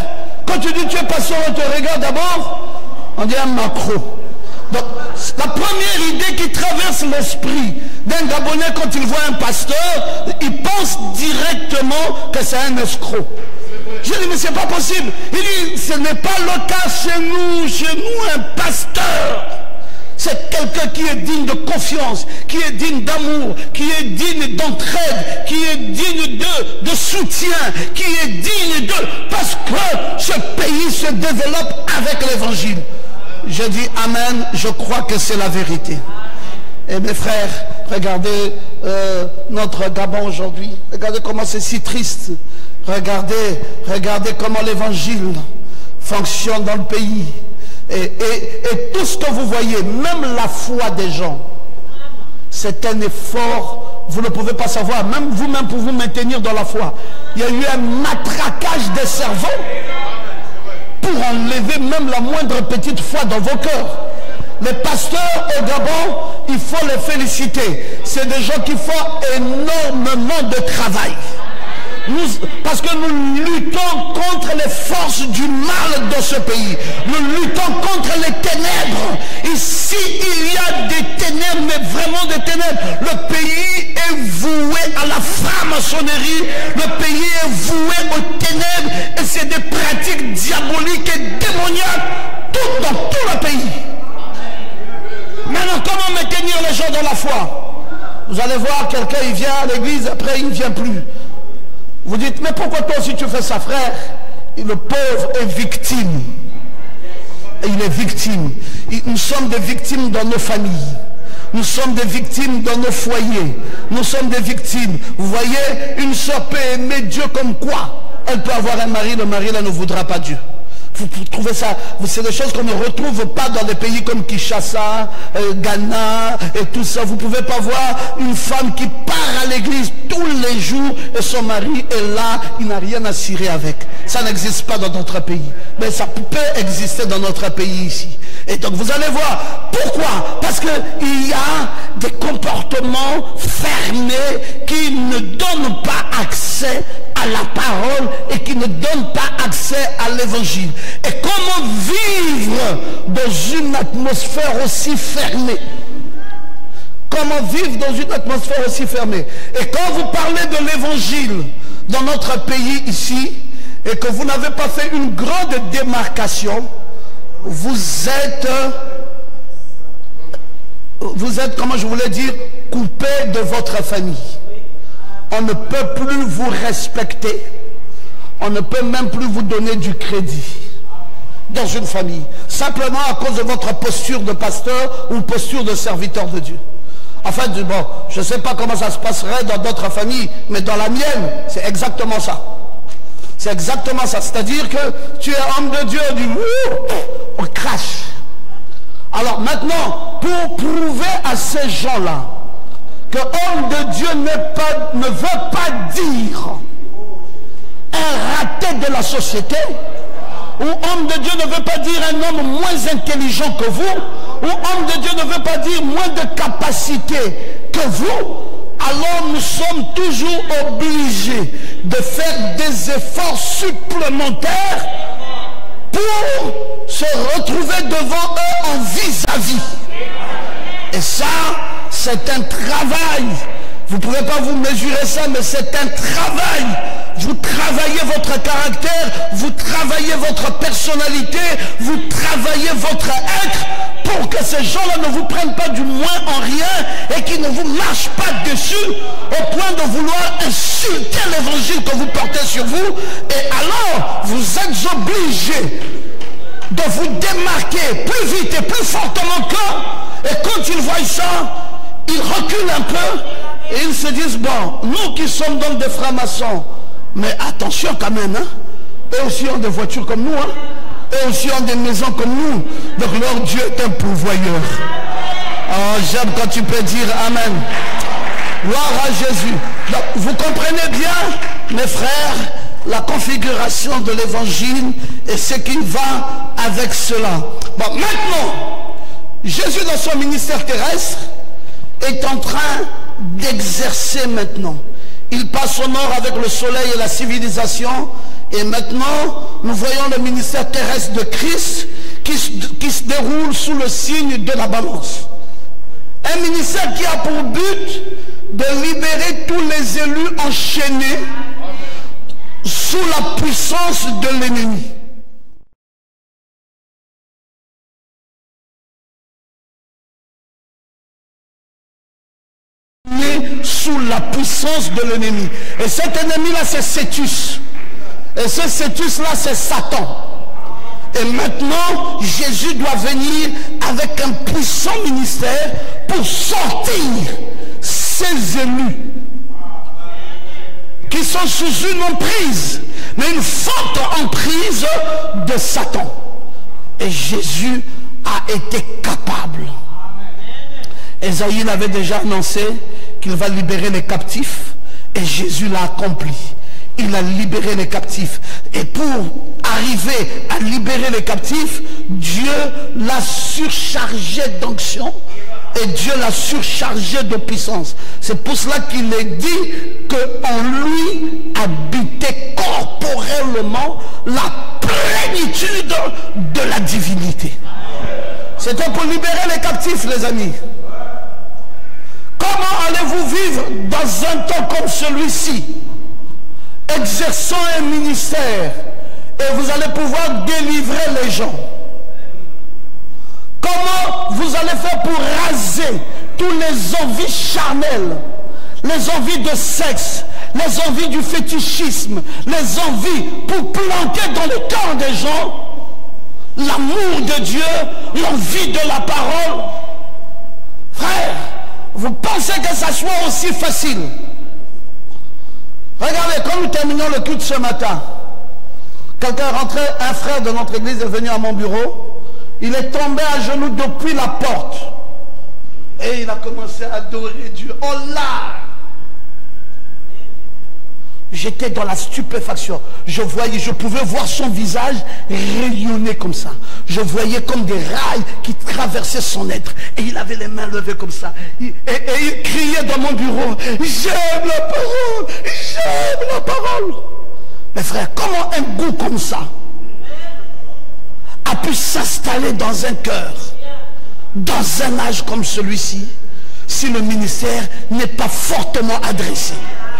[SPEAKER 1] Quand tu dis tu es pasteur, on te regarde d'abord, on dit un macro. Donc, la première idée qui traverse l'esprit d'un Gabonais quand il voit un pasteur, il pense directement que c'est un escroc. Je dis, mais c'est pas possible. Il dit, ce n'est pas le cas chez nous. Chez nous, un pasteur, c'est quelqu'un qui est digne de confiance, qui est digne d'amour, qui est digne d'entraide, qui est digne de, de soutien, qui est digne de... Parce que ce pays se développe avec l'évangile. Je dis amen, je crois que c'est la vérité. Et mes frères, regardez euh, notre Gabon aujourd'hui. Regardez comment c'est si triste. Regardez, regardez comment l'évangile fonctionne dans le pays. Et, et, et tout ce que vous voyez, même la foi des gens, c'est un effort, vous ne pouvez pas savoir, même vous-même pour vous maintenir dans la foi. Il y a eu un matraquage des cerveaux pour enlever même la moindre petite foi dans vos cœurs. Les pasteurs au Gabon, il faut les féliciter. C'est des gens qui font énormément de travail. Nous, parce que nous luttons contre les forces du mal de ce pays. Nous luttons contre les ténèbres. Ici, il y a des ténèbres, mais vraiment des ténèbres. Le pays est voué à la franc-maçonnerie. Le pays est voué aux ténèbres. Et c'est des pratiques diaboliques et démoniaques tout dans tout le pays. Maintenant, comment maintenir les gens dans la foi? Vous allez voir, quelqu'un, il vient à l'église, après il ne vient plus. Vous dites, mais pourquoi toi aussi tu fais ça, frère? Et le pauvre est victime. Et il est victime. Et nous sommes des victimes dans nos familles. Nous sommes des victimes dans nos foyers. Nous sommes des victimes. Vous voyez, une soeur peut aimer Dieu comme quoi? Elle peut avoir un mari, le mari là ne voudra pas Dieu. Vous trouvez ça, c'est des choses qu'on ne retrouve pas dans des pays comme Kinshasa, euh, Ghana et tout ça. Vous ne pouvez pas voir une femme qui part à l'église tous les jours et son mari est là, il n'a rien à cirer avec. Ça n'existe pas dans notre pays. Mais ça peut exister dans notre pays ici. Et donc vous allez voir, pourquoi? Parce qu'il y a des comportements fermés qui ne donnent pas accès à la parole et qui ne donnent pas accès à l'évangile. Et comment vivre dans une atmosphère aussi fermée? Comment vivre dans une atmosphère aussi fermée? Et quand vous parlez de l'évangile dans notre pays ici, et que vous n'avez pas fait une grande démarcation, vous êtes, vous êtes, comment je voulais dire, coupé de votre famille. On ne peut plus vous respecter. On ne peut même plus vous donner du crédit dans une famille. Simplement à cause de votre posture de pasteur ou posture de serviteur de Dieu. Enfin, bon, je ne sais pas comment ça se passerait dans d'autres familles, mais dans la mienne, c'est exactement ça. C'est exactement ça. C'est-à-dire que tu es homme de Dieu, du on crache. Alors maintenant, pour prouver à ces gens-là que homme de Dieu pas, ne veut pas dire un raté de la société, ou homme de Dieu ne veut pas dire un homme moins intelligent que vous, ou homme de Dieu ne veut pas dire moins de capacité que vous, alors nous sommes toujours obligés de faire des efforts supplémentaires pour se retrouver devant eux en vis-à-vis. Et ça, c'est un travail. Vous ne pouvez pas vous mesurer ça, mais c'est un travail. Vous travaillez votre caractère, vous travaillez votre personnalité, vous travaillez votre être pour que ces gens-là ne vous prennent pas du moins en rien et qu'ils ne vous marchent pas dessus au point de vouloir insulter l'évangile que vous portez sur vous. Et alors, vous êtes obligés de vous démarquer plus vite et plus fortement qu'eux. Et quand ils voient ça, ils reculent un peu et ils se disent, bon, nous qui sommes donc des francs-maçons, mais attention quand même, hein, eux aussi ont des voitures comme nous, hein, eux aussi ont des maisons comme nous, donc leur Dieu est un pourvoyeur. Oh, j'aime quand tu peux dire Amen. Gloire à Jésus. Donc, vous comprenez bien, mes frères, la configuration de l'évangile et ce qui va avec cela. Bon, maintenant, Jésus dans son ministère terrestre est en train d'exercer maintenant. Il passe au nord avec le soleil et la civilisation. Et maintenant, nous voyons le ministère terrestre de Christ qui, qui se déroule sous le signe de la balance. Un ministère qui a pour but de libérer tous les élus enchaînés sous la puissance de l'ennemi. Sous la puissance de l'ennemi. Et cet ennemi-là, c'est Cétus. Et ce Cétus-là, c'est Satan. Et maintenant, Jésus doit venir avec un puissant ministère pour sortir ces élus qui sont sous une emprise, mais une forte emprise de Satan. Et Jésus a été capable. Ésaïe l'avait déjà annoncé qu'il va libérer les captifs, et Jésus l'a accompli. Il a libéré les captifs. Et pour arriver à libérer les captifs, Dieu l'a surchargé d'onction et Dieu l'a surchargé de puissance. C'est pour cela qu'il est dit qu'en lui habitait corporellement la plénitude de la divinité. C'était pour libérer les captifs, les amis. Comment allez-vous vivre dans un temps comme celui-ci, exerçant un ministère, et vous allez pouvoir délivrer les gens? Comment vous allez faire pour raser toutes les envies charnelles, les envies de sexe, les envies du fétichisme, les envies pour planter dans le cœur des gens l'amour de Dieu, l'envie de la parole? Frère, vous pensez que ça soit aussi facile? Regardez, quand nous terminons le culte ce matin, quelqu'un est rentré, un frère de notre église est venu à mon bureau, il est tombé à genoux depuis la porte et il a commencé à adorer Dieu. Oh là! J'étais dans la stupéfaction. Je voyais, je pouvais voir son visage rayonner comme ça. Je voyais comme des rails qui traversaient son être. Et il avait les mains levées comme ça. Et, et, et il criait dans mon bureau, j'aime la parole, j'aime la parole. Mes frères, comment un goût comme ça a pu s'installer dans un cœur, dans un âge comme celui-ci, si le ministère n'est pas fortement adressé?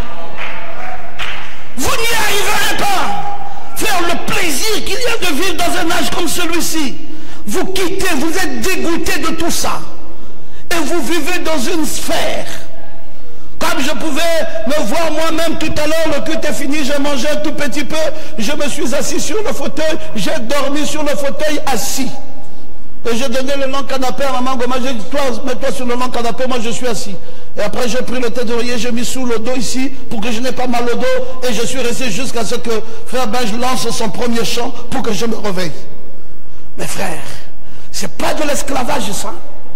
[SPEAKER 1] Vous n'y arriverez pas. Faire le plaisir qu'il y a de vivre dans un âge comme celui-ci. Vous quittez, vous êtes dégoûté de tout ça. Et vous vivez dans une sphère. Comme je pouvais me voir moi-même tout à l'heure, le culte est fini, j'ai mangé un tout petit peu, je me suis assis sur le fauteuil, j'ai dormi sur le fauteuil assis. Et j'ai donné le long canapé à maman Goma, j'ai dit, toi, mets-toi sur le long canapé, moi je suis assis. Et après j'ai pris le tête d'oreiller, j'ai mis sous le dos ici, pour que je n'ai pas mal au dos, et je suis resté jusqu'à ce que frère Benj lance son premier chant, pour que je me réveille. Mes frères, c'est pas de l'esclavage ça.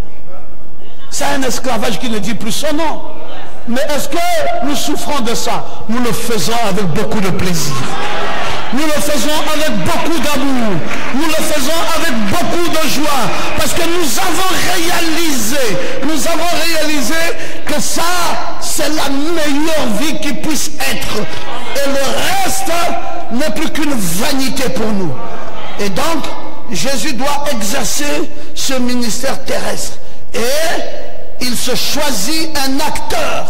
[SPEAKER 1] C'est un esclavage qui ne dit plus son nom. Mais est-ce que nous souffrons de ça? Nous le faisons avec beaucoup de plaisir. Nous le faisons avec beaucoup d'amour. Nous le faisons avec beaucoup de joie. Parce que nous avons réalisé, nous avons réalisé que ça, c'est la meilleure vie qui puisse être. Et le reste n'est plus qu'une vanité pour nous. Et donc, Jésus doit exercer ce ministère terrestre. Et il se choisit un acteur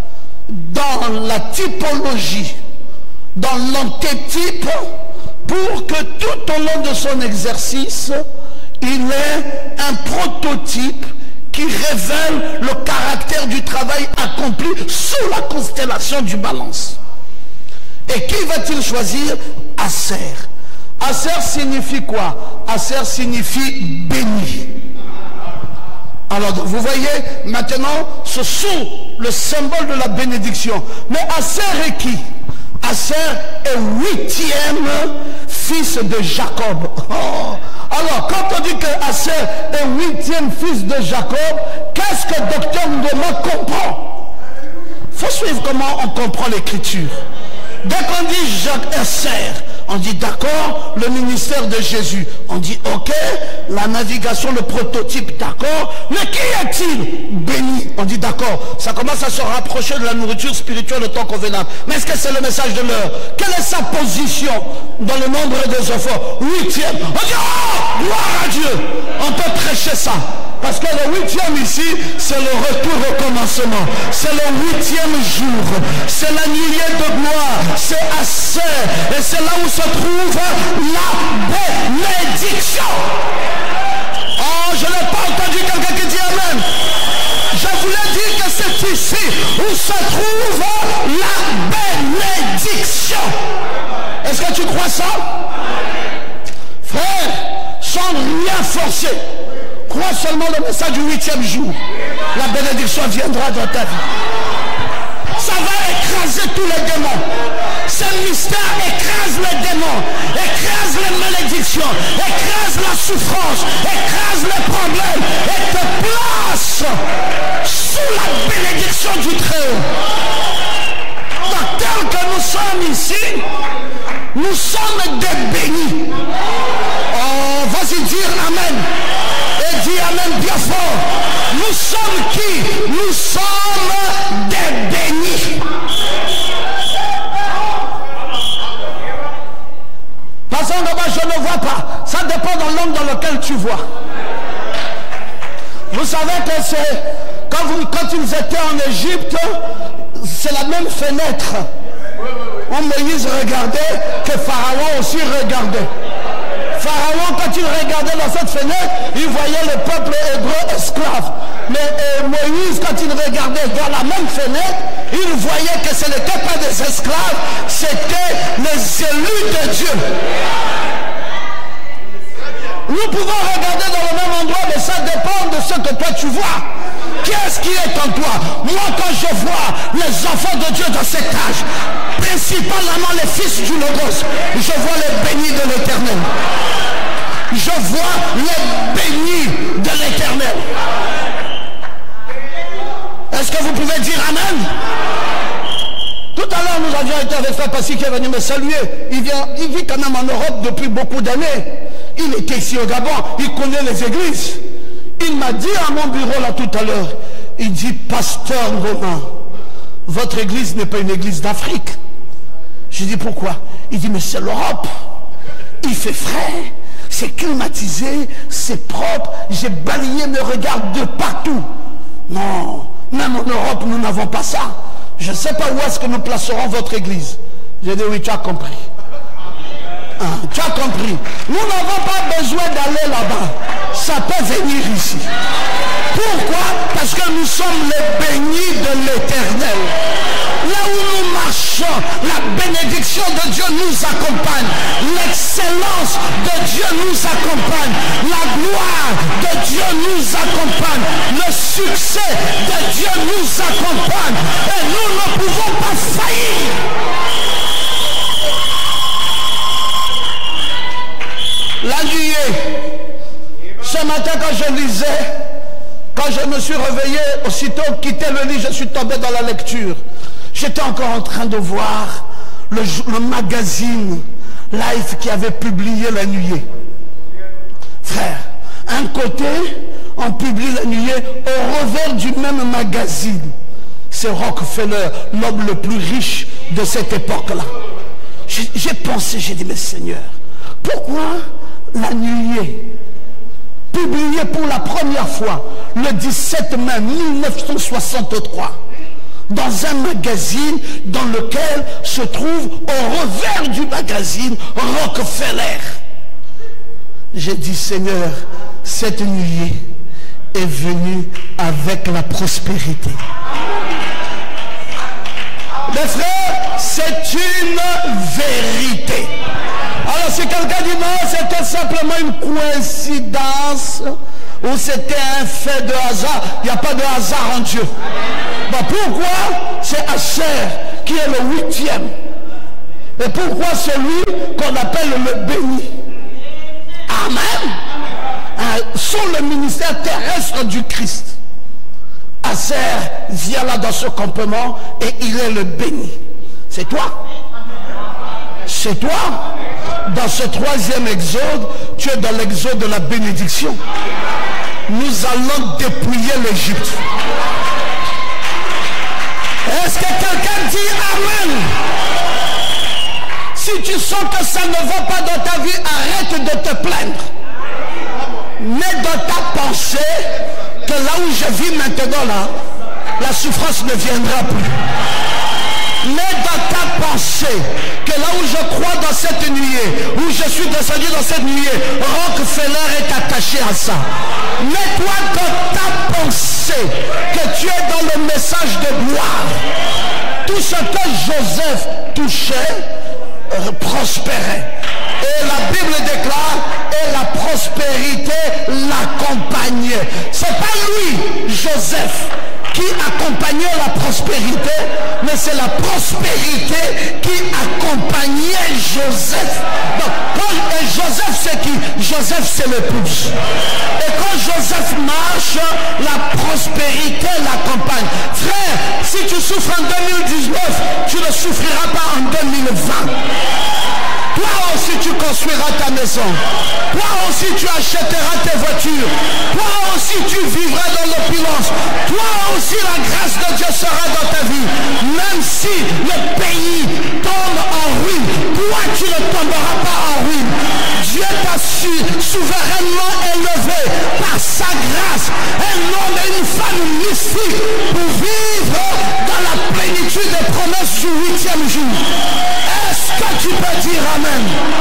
[SPEAKER 1] dans la typologie, dans l'antétype, pour que tout au long de son exercice, il ait un prototype qui révèle le caractère du travail accompli sous la constellation du balance. Et qui va-t-il choisir? Aser. Aser signifie quoi? Aser signifie béni. Alors vous voyez, maintenant, ce sont le symbole de la bénédiction. Mais Aser est qui? Aser est huitième fils de Jacob. Oh. Alors, quand on dit que Aser est huitième fils de Jacob, qu'est-ce que docteur Ndoma comprend? Il faut suivre comment on comprend l'écriture. Dès qu'on dit Jacques Aser, On dit d'accord, le ministère de Jésus. On dit ok, la navigation, le prototype, d'accord. Mais qui est-il? Béni. On dit d'accord. Ça commence à se rapprocher de la nourriture spirituelle au temps convenable. Mais est-ce que c'est le message de l'heure? Quelle est sa position dans le nombre des enfants? Huitième. On dit oh, gloire à Dieu. On peut prêcher ça. Parce que le huitième ici, c'est le retour au commencement. C'est le huitième jour. C'est la nuée de gloire. C'est assez. Et c'est là où se trouve la bénédiction. Oh, je n'ai pas entendu quelqu'un qui dit amen. Je voulais dire que c'est ici où se trouve la bénédiction. Est-ce que tu crois ça? Frère, sans rien forcer, crois seulement le message du huitième jour. La bénédiction viendra dans ta vie. Ça va écraser tous les démons. Ce mystère écrase les démons, écrase les malédictions, écrase la souffrance, écrase les problèmes et te place sous la bénédiction du Très-Haut. Donc tel que nous sommes ici, nous sommes des bénis. Oh, vas-y dire amen. Et dis amen bien fort. Nous sommes qui? Nous sommes des bénis. Passons d'abord, je ne vois pas. Ça dépend de l'homme dans lequel tu vois. Vous savez que c'est quand, vous, quand ils étaient en Égypte, c'est la même fenêtre où Moïse regardait que Pharaon aussi regardait. Pharaon, quand il regardait dans cette fenêtre, il voyait le peuple hébreu esclave. Mais euh, Moïse, quand il regardait dans la même fenêtre, il voyait que ce n'était pas des esclaves, c'était les élus de Dieu. Nous pouvons regarder dans le même endroit, mais ça dépend de ce que toi tu vois. Qu'est-ce qui est en toi? Moi, quand je vois les enfants de Dieu dans cet âge, principalement les fils du Logos, je vois les bénis de l'Éternel. Je vois les bénis de l'Éternel. Est-ce que vous pouvez dire amen? Tout à l'heure, nous avions été avec Frère Passy qui est venu me saluer. Il, vient, il vit quand même en Europe depuis beaucoup d'années. Il était ici au Gabon, il connaît les églises. Il m'a dit à mon bureau là tout à l'heure, il dit, pasteur Romain, votre église n'est pas une église d'Afrique. J'ai dit pourquoi? Il dit, mais c'est l'Europe. Il fait frais, c'est climatisé, c'est propre. J'ai balayé mes regards de partout. Non, même en Europe, nous n'avons pas ça. Je ne sais pas où est-ce que nous placerons votre église. J'ai dit, oui, tu as compris. Ah, tu as compris. Nous n'avons pas besoin d'aller là-bas. Ça peut venir ici. Pourquoi? Parce que nous sommes les bénis de l'Éternel. Là où nous marchons, la bénédiction de Dieu nous accompagne. L'excellence de Dieu nous accompagne. La gloire de Dieu nous accompagne. Le succès de Dieu nous accompagne. Et nous ne pouvons pas faillir. La nuée. Ce matin quand je lisais, quand je me suis réveillé, aussitôt quitté le lit, je suis tombé dans la lecture. J'étais encore en train de voir le, le magazine Life qui avait publié la nuée. Frère, un côté, on publie la nuée, au revers du même magazine, c'est Rockefeller, l'homme le plus riche de cette époque-là. J'ai pensé, j'ai dit, mais Seigneur, pourquoi la nuée, publiée pour la première fois le dix-sept mai mille neuf cent soixante-trois, dans un magazine dans lequel se trouve au revers du magazine Rockefeller. J'ai dit, Seigneur, cette nuée est venue avec la prospérité. Mes frères, c'est une vérité. Alors si quelqu'un dit non, c'était simplement une coïncidence ou c'était un fait de hasard, il n'y a pas de hasard en Dieu. Bon, pourquoi c'est Asher qui est le huitième? Et pourquoi celui qu'on appelle le béni? Amen. Euh, sous le ministère terrestre du Christ. Asher vient là dans ce campement et il est le béni. C'est toi. c'est toi. Dans ce troisième exode, tu es dans l'exode de la bénédiction. Nous allons dépouiller l'Égypte. Est-ce que quelqu'un dit Amen? Si tu sens que ça ne va pas dans ta vie, arrête de te plaindre. Mets dans ta pensée que là où je vis maintenant, là, la souffrance ne viendra plus. Mets dans ta pensée que là où je crois dans cette nuée, où je suis descendu dans cette nuée, Rockefeller est attaché à ça. Mets-toi dans ta pensée que tu es dans le message de gloire. Tout ce que Joseph touchait, euh, prospérait. Et la Bible déclare, et la prospérité l'accompagnait. C'est pas lui, Joseph, qui accompagnait la prospérité, mais c'est la prospérité qui accompagnait Joseph. Donc, quand, et Joseph c'est qui? Joseph c'est l'épouse. Et quand Joseph marche, la prospérité l'accompagne. Frère, si tu souffres en deux mille dix-neuf, tu ne souffriras pas en deux mille vingt. Toi aussi tu construiras ta maison. Toi aussi tu achèteras tes voitures. Toi aussi tu vivras dans l'opulence. Toi aussi la grâce de Dieu sera dans ta vie. Même si le pays tombe en ruine, toi tu ne tomberas pas en ruine. Dieu t'a su souverainement élevé par sa grâce. Un homme et une femme mystique pour vivre dans la plénitude des promesses du huitième jour. Est-ce que tu peux dire Amen?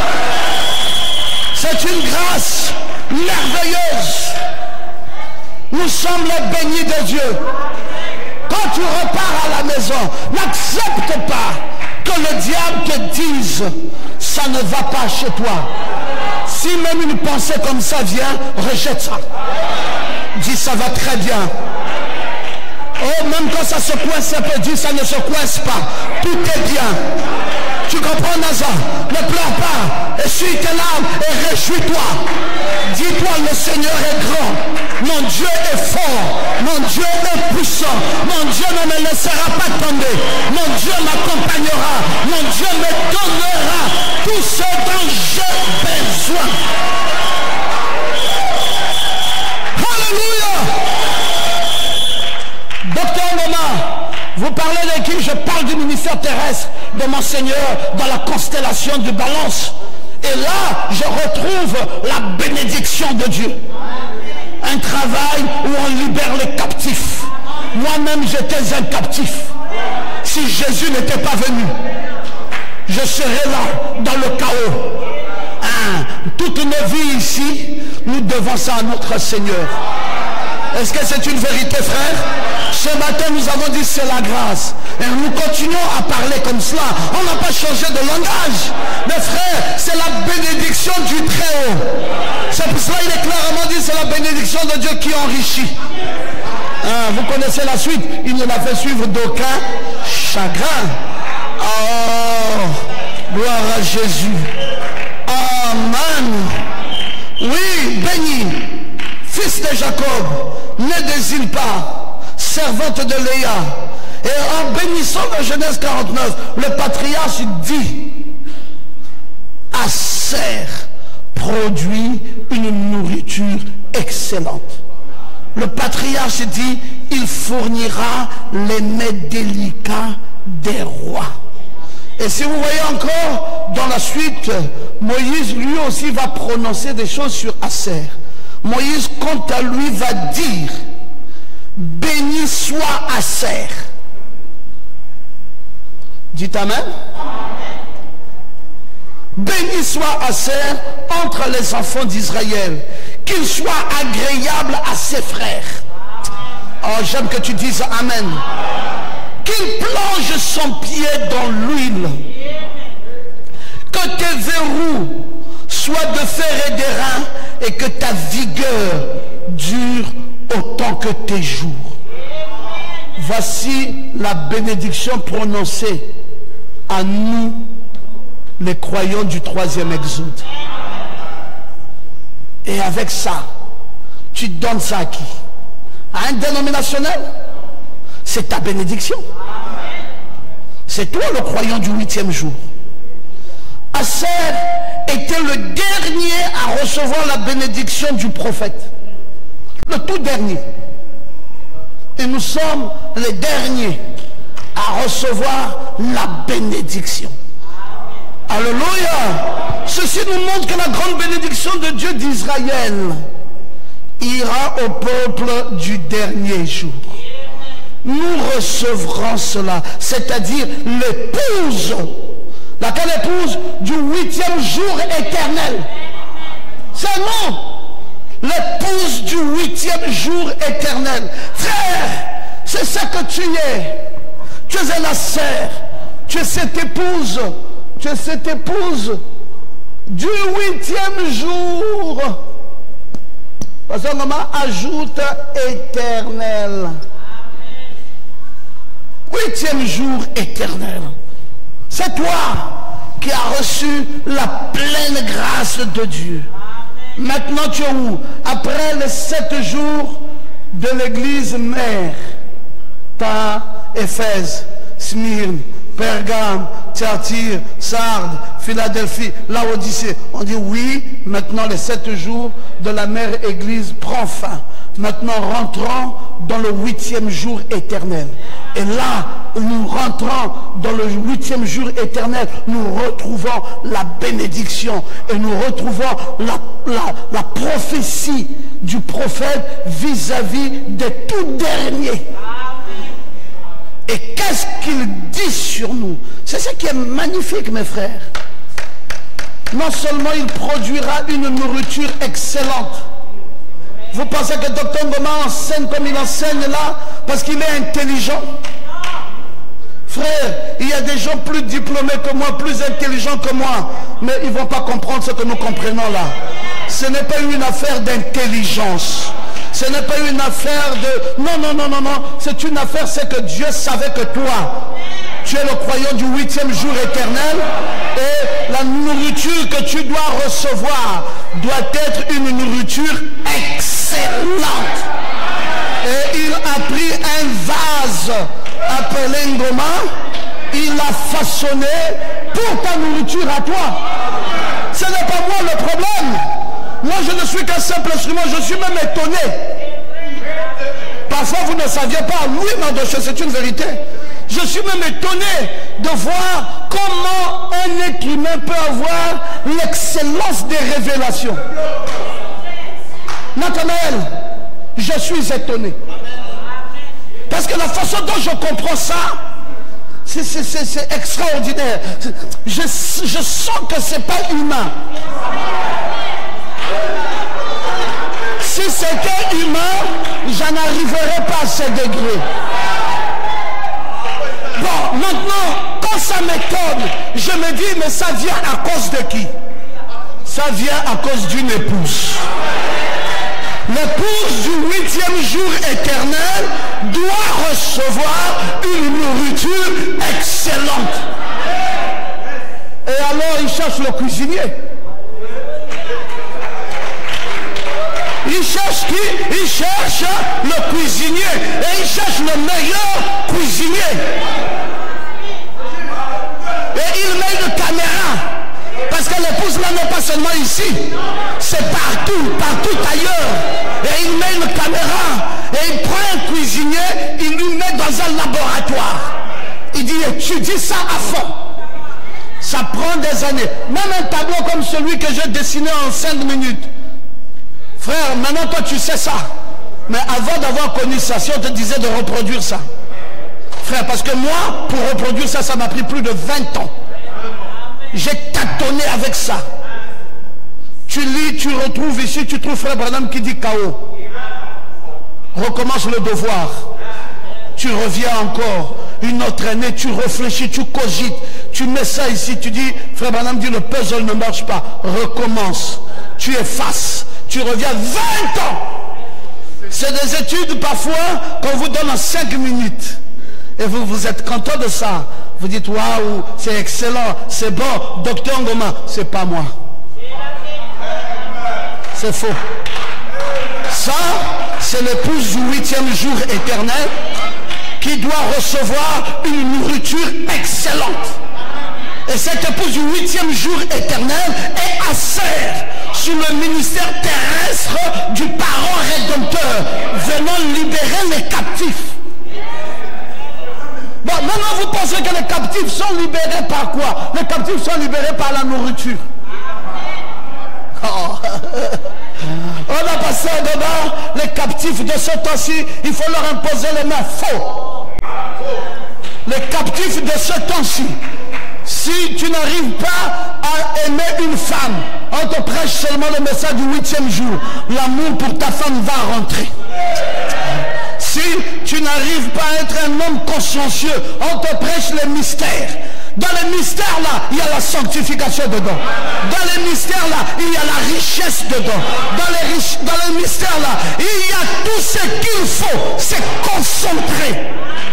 [SPEAKER 1] C'est une grâce merveilleuse. Nous sommes les bénis de Dieu. Quand tu repars à la maison, n'accepte pas que le diable te dise ça ne va pas chez toi. Si même une pensée comme ça vient, rejette ça. Dis ça va très bien. Oh, même quand ça se coince un peu, dis ça ne se coince pas. Tout est bien. Tu comprends, Nazar? Ne pleure pas. Essuie tes larmes et réjouis-toi. Dis-toi, le Seigneur est grand. Mon Dieu est fort. Mon Dieu est puissant. Mon Dieu ne me laissera pas tomber. Mon Dieu m'accompagnera. Mon Dieu me donnera tout ce dont j'ai besoin. Alléluia. Docteur Moma, vous parlez de qui? Je parle du ministère terrestre de mon Seigneur dans la constellation du Balance. Et là, je retrouve la bénédiction de Dieu. Un travail où on libère les captifs. Moi-même, j'étais un captif. Si Jésus n'était pas venu, je serais là, dans le chaos. Hein? Toutes nos vies ici, nous devons ça à notre Seigneur. Est-ce que c'est une vérité, frère? Ce matin, nous avons dit c'est la grâce. Et nous continuons à parler comme cela. On n'a pas changé de langage. Mais frère, c'est la bénédiction du Très-Haut. C'est pour cela qu'il est clairement dit c'est la bénédiction de Dieu qui enrichit. Hein, vous connaissez la suite. Il ne l'a fait suivre d'aucun chagrin. Oh, gloire à Jésus. Amen. Oui, béni, fils de Jacob, né de Zilpa, servante de Léa. Et en bénissant la Genèse quarante-neuf, le patriarche dit, Aser produit une nourriture excellente. Le patriarche dit, il fournira les mets délicats des rois. Et si vous voyez encore, dans la suite, Moïse lui aussi va prononcer des choses sur Aser. Moïse, quant à lui, va dire, béni soit Aser. Dites Amen. Béni soit Aser entre les enfants d'Israël, qu'il soit agréable à ses frères. Oh, j'aime que tu dises Amen. Qu'il plonge son pied dans l'huile. Que tes verrous soient de fer et d'airain et que ta vigueur dure autant que tes jours. Voici la bénédiction prononcée à nous, les croyants du troisième exode. Et avec ça, tu donnes ça à qui? À un dénominationnel? C'est ta bénédiction. C'est toi le croyant du huitième jour. Aser était le dernier à recevoir la bénédiction du prophète. Le tout dernier. Et nous sommes les derniers à recevoir la bénédiction. Alléluia. Ceci nous montre que la grande bénédiction de Dieu d'Israël ira au peuple du dernier jour. Nous recevrons cela, c'est-à-dire l'épouse. Laquelle épouse? Du huitième jour éternel. C'est non. L'épouse du huitième jour éternel. Frère, c'est ce que tu es. Tu es la sœur. Tu es cette épouse. Tu es cette épouse du huitième jour. Parce que maman ajoute éternel. Huitième jour éternel. C'est toi qui as reçu la pleine grâce de Dieu. Maintenant tu es où? Après les sept jours de l'église mère. Ta Éphèse, Smyrne, Pergame, Thyatire, Sardes, Philadelphie, Laodicée. On dit oui, maintenant les sept jours de la mère église prend fin. Maintenant rentrons dans le huitième jour éternel. Et là, nous rentrons dans le huitième jour éternel. Nous retrouvons la bénédiction. Et nous retrouvons la, la, la prophétie du prophète vis-à-vis des tout derniers. Et qu'est-ce qu'il dit sur nous? C'est ce qui est magnifique, mes frères. Non seulement il produira une nourriture excellente. Vous pensez que docteur Ngoma enseigne comme il enseigne là parce qu'il est intelligent? Frère, il y a des gens plus diplômés que moi, plus intelligents que moi, mais ils ne vont pas comprendre ce que nous comprenons là. Ce n'est pas une affaire d'intelligence. Ce n'est pas une affaire de... Non, non, non, non, non. C'est une affaire, c'est que Dieu savait que toi, tu es le croyant du huitième jour éternel et la nourriture que tu dois recevoir doit être une nourriture excellente. Et il a pris un vase appelé Ngoma, il l'a façonné pour ta nourriture à toi. Ce n'est pas moi le problème. Moi je ne suis qu'un simple instrument, je suis même étonné. Parfois vous ne saviez pas, oui Mardochée, c'est une vérité. Je suis même étonné de voir comment un être humain peut avoir l'excellence des révélations. Nathanaël, je suis étonné. Parce que la façon dont je comprends ça, c'est extraordinaire. Je, je sens que ce n'est pas humain. Si c'était humain, je n'arriverais pas à ce degré. Bon, maintenant, quand ça m'étonne, je me dis, mais ça vient à cause de qui? Ça vient à cause d'une épouse. L'épouse du huitième jour éternel doit recevoir une nourriture excellente. Et alors, il cherche le cuisinier. Il cherche qui? Il cherche le cuisinier. Et il cherche le meilleur cuisinier. Et il met une caméra. Parce que l'épouse là n'est pas seulement ici. C'est partout, partout ailleurs. Et il met une caméra. Et il prend un cuisinier. Il lui met dans un laboratoire. Il dit, étudie ça à fond. Ça prend des années. Même un tableau comme celui que j'ai dessiné en cinq minutes. Frère, maintenant toi tu sais ça. Mais avant d'avoir connu ça, si on te disait de reproduire ça. Frère, parce que moi, pour reproduire ça, ça m'a pris plus de vingt ans. J'ai tâtonné avec ça. Tu lis, tu retrouves ici, tu trouves Frère Branham qui dit K O. Recommence le devoir. Tu reviens encore. Une autre année, tu réfléchis, tu cogites. Tu mets ça ici, tu dis, Frère Branham dit le puzzle ne marche pas. Recommence. Tu effaces. Tu reviens vingt ans. C'est des études parfois qu'on vous donne en cinq minutes. Et vous, vous êtes content de ça. Vous dites, waouh, c'est excellent, c'est bon. Docteur Ngoma, c'est pas moi. C'est faux. Ça, c'est l'épouse du huitième jour éternel qui doit recevoir une nourriture excellente. Et cette épouse du huitième jour éternel est assère sur le ministère terrestre du parent rédempteur, venant libérer les captifs. Bon, maintenant vous pensez que les captifs sont libérés par quoi? Les captifs sont libérés par la nourriture. Oh. On a passé dedans les captifs de ce temps-ci, il faut leur imposer les mains. Faux. Les captifs de ce temps-ci, si tu n'arrives pas à aimer une femme, on te prêche seulement le message du huitième jour. L'amour pour ta femme va rentrer. Si tu n'arrives pas à être un homme consciencieux, on te prêche les mystères. Dans les mystères là, il y a la sanctification dedans. Dans les mystères là, il y a la richesse dedans. Dans les, riches, dans les mystères là, il y a tout ce qu'il faut. C'est concentré.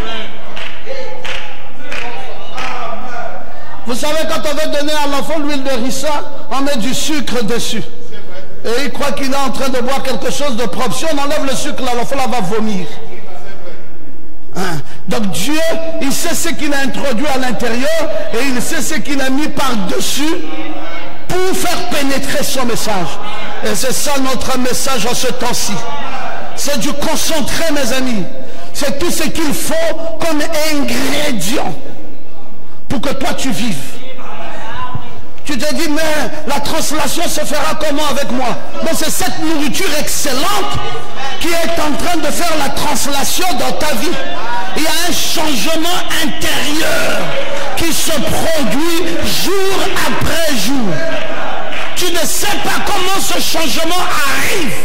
[SPEAKER 1] Vous savez, quand on veut donner à l'enfant l'huile de ricin, on met du sucre dessus. Et il croit qu'il est en train de boire quelque chose de propre. Si on enlève le sucre, l'enfant là va vomir. Hein? Donc Dieu, il sait ce qu'il a introduit à l'intérieur et il sait ce qu'il a mis par-dessus pour faire pénétrer son message. Et c'est ça notre message en ce temps-ci. C'est du concentré, mes amis. C'est tout ce qu'il faut comme ingrédient pour que toi tu vives. Tu te dis, mais la translation se fera comment avec moi? Mais c'est cette nourriture excellente qui est en train de faire la translation dans ta vie. Il y a un changement intérieur qui se produit jour après jour. Tu ne sais pas comment ce changement arrive.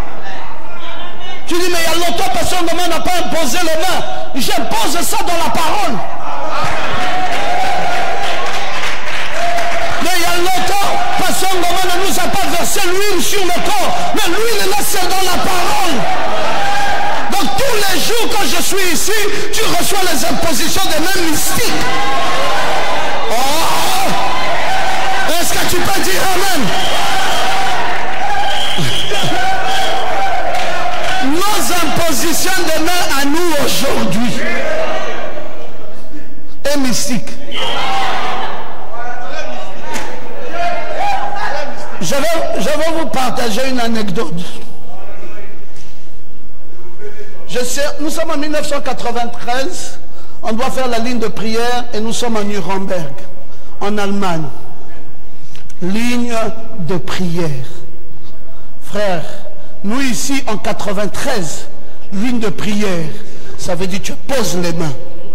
[SPEAKER 1] Tu dis, mais il y a longtemps, personne ne m'a pas imposé les mains. J'impose ça dans la parole. Longtemps, personne ne nous a pas versé l'huile sur le corps, mais l'huile là c'est dans la parole. Donc tous les jours quand je suis ici, tu reçois les impositions des mains mystiques. Oh, est-ce que tu peux dire amen? Nos impositions des mains à nous aujourd'hui est mystique. Je vais, je vais vous partager une anecdote. Je sais, nous sommes en mille neuf cent quatre-vingt-treize, on doit faire la ligne de prière et nous sommes à Nuremberg, en Allemagne. Ligne de prière. Frère, nous ici en quatre-vingt-treize, ligne de prière, ça veut dire tu poses les mains.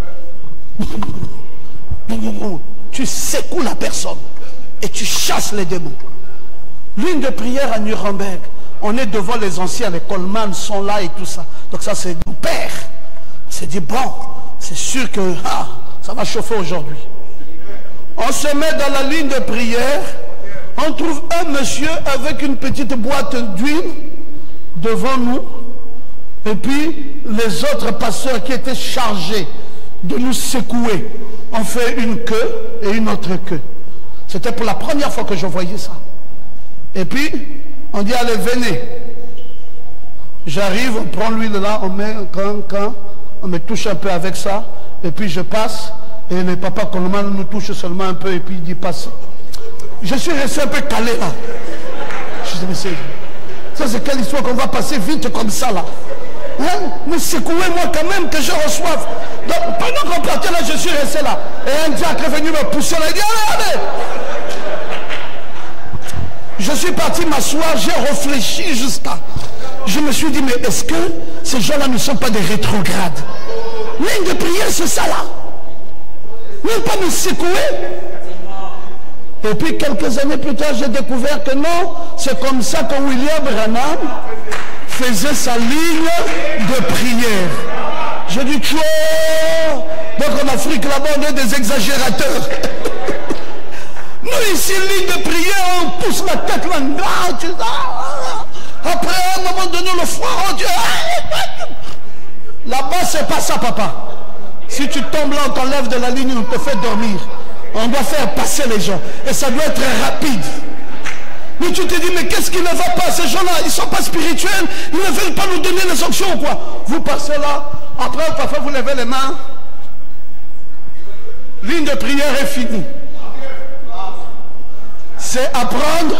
[SPEAKER 1] Tu secoues la personne et tu chasses les démons. Ligne de prière à Nuremberg. On est devant les anciens, les Coleman sont là et tout ça. Donc ça c'est mon père. On s'est dit bon, c'est sûr que ah, ça va chauffer aujourd'hui. On se met dans la ligne de prière. On trouve un monsieur avec une petite boîte d'huile devant nous. Et puis les autres pasteurs qui étaient chargés de nous secouer ont fait une queue et une autre queue. C'était pour la première fois que je voyais ça. Et puis, on dit, allez, venez. J'arrive, on prend l'huile là, on met quand, quand, on me touche un peu avec ça, et puis je passe, et le papa Coleman nous touche seulement un peu, et puis il dit, passe. Je suis resté un peu calé là. Je dis, mais c'est... Ça, c'est quelle histoire qu'on va passer vite comme ça là? Hein? Mais secouez-moi quand même que je reçoive. Donc, pendant qu'on partait là, je suis resté là. Et un diacre est venu me pousser là, il dit, allez, allez. Je suis parti m'asseoir, j'ai réfléchi jusqu'à... Je me suis dit, mais est-ce que ces gens-là ne sont pas des rétrogrades? Ligne de prière, c'est ça là. Même pas me secouer. Et puis quelques années plus tard, j'ai découvert que non, c'est comme ça que William Branham faisait sa ligne de prière. J'ai dit, tu donc en Afrique là-bas, on est des exagérateurs. Nous ici, ligne de prière, on pousse la tête là, tu après à un moment donné, le froid, on dit, là-bas, c'est pas ça, papa. Si tu tombes là, on t'enlève de la ligne, on te fait dormir. On doit faire passer les gens. Et ça doit être rapide. Mais tu te dis, mais qu'est-ce qui ne va pas? Ces gens-là, ils ne sont pas spirituels. Ils ne veulent pas nous donner les options ou quoi? Vous passez là, après, parfois, vous levez les mains. Ligne de prière est finie. c'est apprendre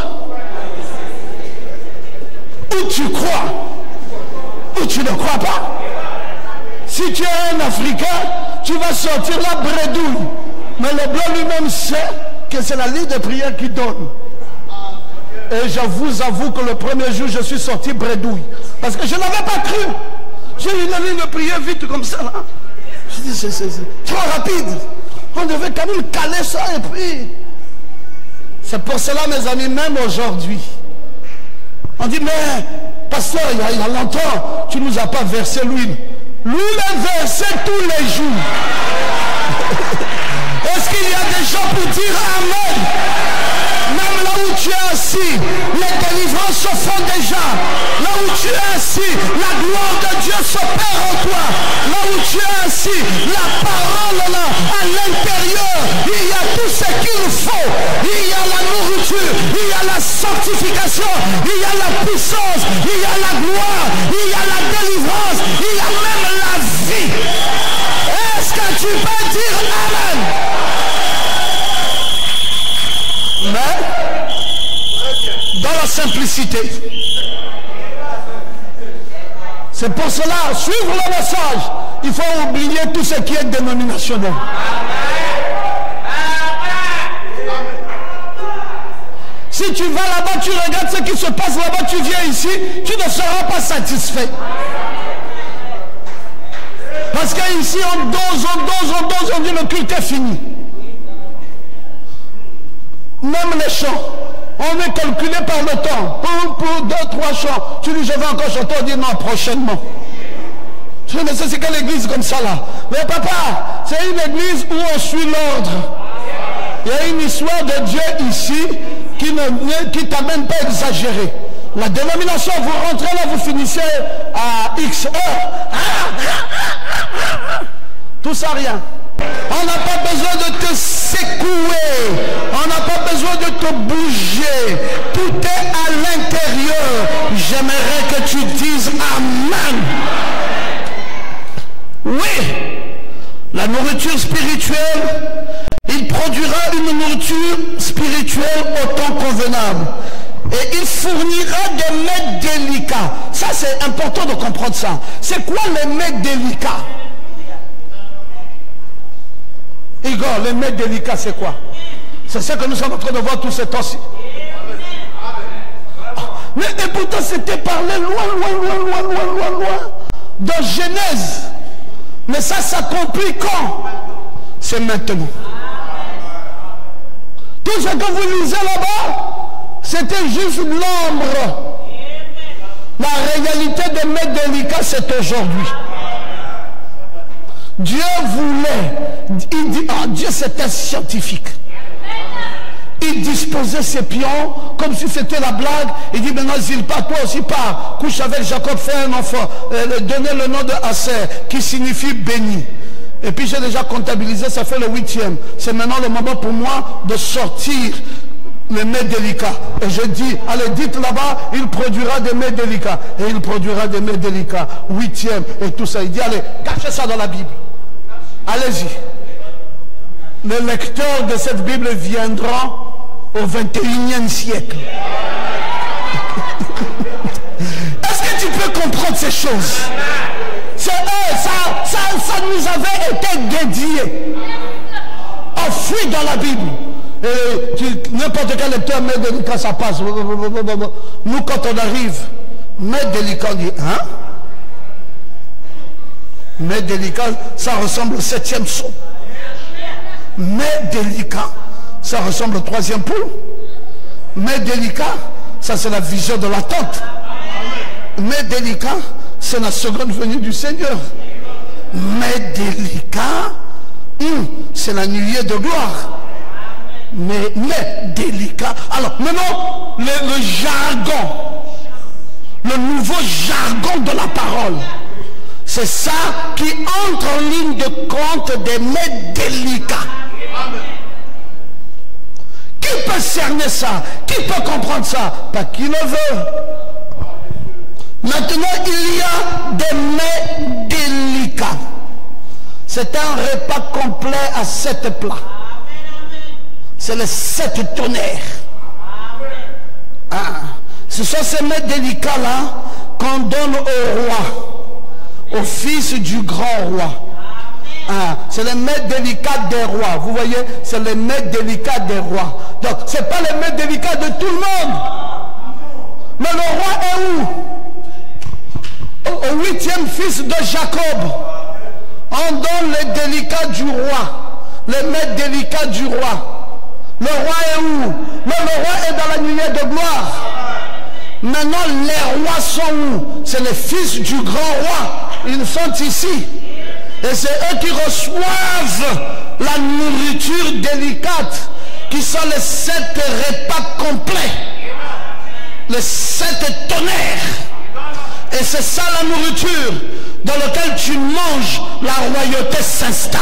[SPEAKER 1] où tu crois, où tu ne crois pas. Si tu es un Africain, tu vas sortir la bredouille. Mais le blanc lui-même sait que c'est la liste de prière qui donne. Et je vous avoue que le premier jour, je suis sorti bredouille. Parce que je n'avais pas cru. J'ai eu une ligne de prière vite comme ça. Là. Je dis, c'est trop rapide. On devait quand même caler ça et puis... C'est pour cela, mes amis, même aujourd'hui, on dit, mais, pasteur, il y a, il y a longtemps, tu ne nous as pas versé l'huile. L'huile est versée tous les jours. Est-ce qu'il y a des gens pour dire Amen? Même là où tu es assis, les délivrances se font déjà. Là où tu es assis, la gloire de Dieu s'opère en toi. Là où tu es assis, la parole là, à l'intérieur, il y a tout ce qu'il faut. Il y a la nourriture, il y a la sanctification, il y a la puissance, il y a la gloire, il y a la délivrance, il y a même la vie. Est-ce que tu peux dire Amen? Mais, dans la simplicité, c'est pour cela, suivre le message, il faut oublier tout ce qui est dénominationnel. Si tu vas là-bas, tu regardes ce qui se passe là-bas, tu viens ici, tu ne seras pas satisfait. Parce qu'ici, on dose, on dose, on dose, on dit le culte est fini. Même les chants, on est calculé par le temps. Pour, pour deux, trois chants, tu dis je vais encore chanter, on dit non, prochainement. Je dis mais c'est quelle église comme ça là? Mais papa, c'est une église où on suit l'ordre. Il y a une histoire de Dieu ici qui ne qui t'amène pas à exagérer. La dénomination, vous rentrez là, vous finissez à X heures. Tout ça, rien. On n'a pas besoin de te secouer. On n'a pas besoin de te bouger. Tout est à l'intérieur. J'aimerais que tu dises Amen. Oui. La nourriture spirituelle, il produira une nourriture spirituelle au temps convenable. Et il fournira des mets délicats. Ça, c'est important de comprendre ça. C'est quoi les mets délicats? Igor, les mets délicats, c'est quoi? C'est ce que nous sommes en train de voir tout ce temps-ci. Mais et pourtant, c'était parlé loin, loin, loin, loin, loin, loin, loin, de Genèse. Mais ça s'accomplit quand? C'est maintenant. Tout ce que vous lisez là-bas, c'était juste l'ombre. La réalité des mets délicats, c'est aujourd'hui. Dieu voulait, il dit, oh, Dieu c'était scientifique. Il disposait ses pions comme si c'était la blague. Il dit maintenant Zilpa, toi aussi pars, couche avec Jacob, fais un enfant, euh, donnez le nom de Asser qui signifie béni. Et puis j'ai déjà comptabilisé, ça fait le huitième. C'est maintenant le moment pour moi de sortir les mets délicats. Et je dis, allez, dites là-bas, il produira des mets délicats. Et il produira des mets délicats. Huitième et tout ça. Il dit, allez, cachez ça dans la Bible. Allez-y. Les lecteurs de cette Bible viendront au vingt et unième siècle. Est-ce que tu peux comprendre ces choses? C'est eux, ça, ça, ça nous avait été dédié. Enfoui dans la Bible. N'importe quel lecteur met délicat, ça passe. Nous, quand on arrive, met délicat, on dit, hein? Mais délicat, ça ressemble au septième saut. Mais délicat, ça ressemble au troisième poule. Mais délicat, ça c'est la vision de l'attente. Mais délicat, c'est la seconde venue du Seigneur. Mais délicat, hum, c'est la nuée de gloire. Mais, mais délicat. Alors maintenant, le, le jargon, le nouveau jargon de la parole. C'est ça qui entre en ligne de compte des mets délicats. Qui peut cerner ça? Qui peut comprendre ça? Pas qui le veut. Maintenant, il y a des mets délicats. C'est un repas complet à sept plats. C'est les sept tonnerres. Ce sont ces mets délicats-là qu'on donne au roi, au fils du grand roi. Ah, c'est les mets délicats des rois. Vous voyez, c'est les mets délicats des rois. Donc, ce n'est pas les mets délicats de tout le monde. Mais le roi est où? Au, au huitième fils de Jacob. On donne les délicats du roi. Les mets délicats du roi. Le roi est où? Mais le roi est dans la nuée de gloire. Maintenant, les rois sont où? C'est les fils du grand roi. Ils sont ici. Et c'est eux qui reçoivent la nourriture délicate, qui sont les sept repas complets, les sept tonnerres. Et c'est ça la nourriture dans laquelle tu manges, la royauté s'installe.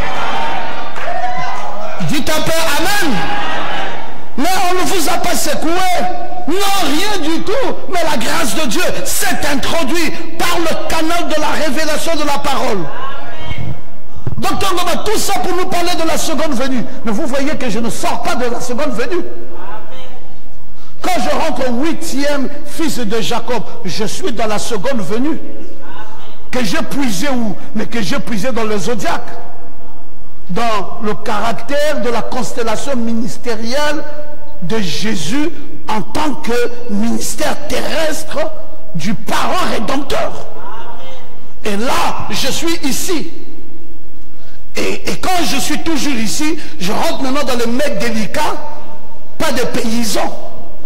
[SPEAKER 1] Dites un peu Amen. Mais on ne vous a pas secoué. Non, rien du tout. Mais la grâce de Dieu s'est introduite par le canal de la révélation de la parole. Docteur Ngoma, tout ça pour nous parler de la seconde venue. Mais vous voyez que je ne sors pas de la seconde venue. Quand je rentre au huitième fils de Jacob, je suis dans la seconde venue. Que j'ai puisé où? Mais que j'ai puisé dans le zodiaque. Dans le caractère de la constellation ministérielle de Jésus en tant que ministère terrestre du parent rédempteur. Et là, je suis ici. Et, et quand je suis toujours ici, je rentre maintenant dans le mets délicat, pas de paysans.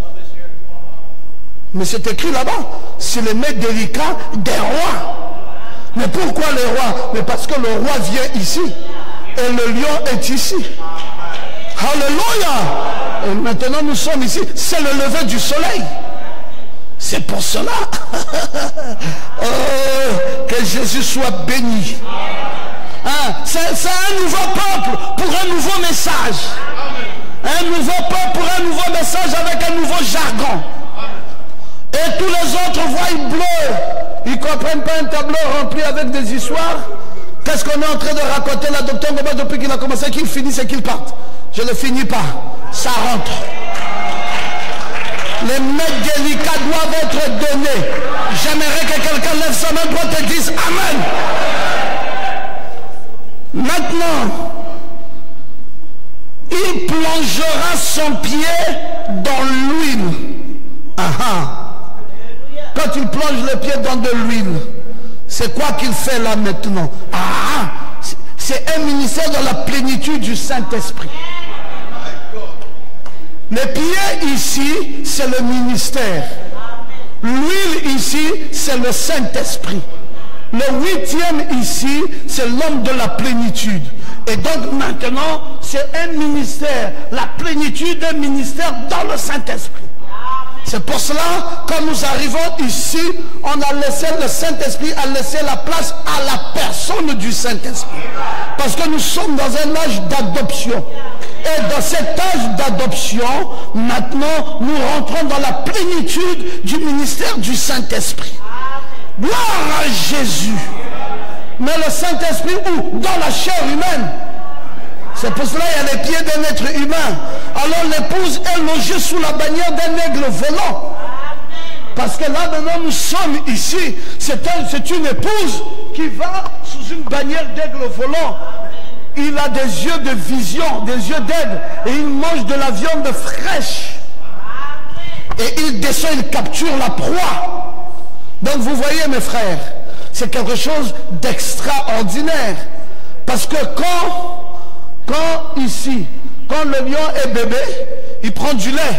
[SPEAKER 1] Mais c'est écrit là-bas, c'est le mets délicat des rois. Mais pourquoi les rois? Mais parce que le roi vient ici. Et le lion est ici. Alléluia. Et maintenant nous sommes ici. C'est le lever du soleil. C'est pour cela oh, que Jésus soit béni. Hein, c'est un nouveau peuple pour un nouveau message. Un nouveau peuple pour un nouveau message avec un nouveau jargon. Et tous les autres voient bleu. Ils ne comprennent pas un tableau rempli avec des histoires. Qu'est-ce qu'on est en train de raconter là, docteur Ngoma, depuis qu'il a commencé, qu'il finisse et qu'il parte? Je ne finis pas. Ça rentre. Les mets délicats doivent être donnés. J'aimerais que quelqu'un lève sa main droite et dise Amen. Maintenant, il plongera son pied dans l'huile. Aha. Quand il plonge le pied dans de l'huile, c'est quoi qu'il fait là maintenant? Ah, c'est un ministère dans la plénitude du Saint-Esprit. Le pied ici, c'est le ministère. L'huile ici, c'est le Saint-Esprit. Le huitième ici, c'est l'homme de la plénitude. Et donc maintenant, c'est un ministère, la plénitude d'un ministère dans le Saint-Esprit. C'est pour cela, quand nous arrivons ici, on a laissé le Saint-Esprit, a laissé la place à la personne du Saint-Esprit. Parce que nous sommes dans un âge d'adoption. Et dans cet âge d'adoption, maintenant, nous rentrons dans la plénitude du ministère du Saint-Esprit. Gloire à Jésus. Mais le Saint-Esprit où? Dans la chair humaine. C'est pour cela qu'il y a les pieds d'un être humain. Alors l'épouse est logée sous la bannière d'un aigle volant. Parce que là maintenant nous sommes ici. C'est un, c'est une épouse qui va sous une bannière d'aigle volant. Il a des yeux de vision, des yeux d'aigle. Et il mange de la viande fraîche. Et il descend, il capture la proie. Donc vous voyez mes frères, c'est quelque chose d'extraordinaire. Parce que quand... Quand ici, quand le lion est bébé, il prend du lait.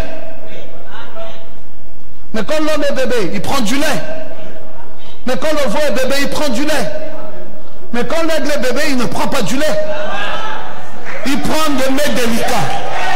[SPEAKER 1] Mais quand l'homme est bébé, il prend du lait. Mais quand le veau est bébé, il prend du lait. Mais quand l'aigle est bébé, il ne prend pas du lait. Il prend des mets délicats.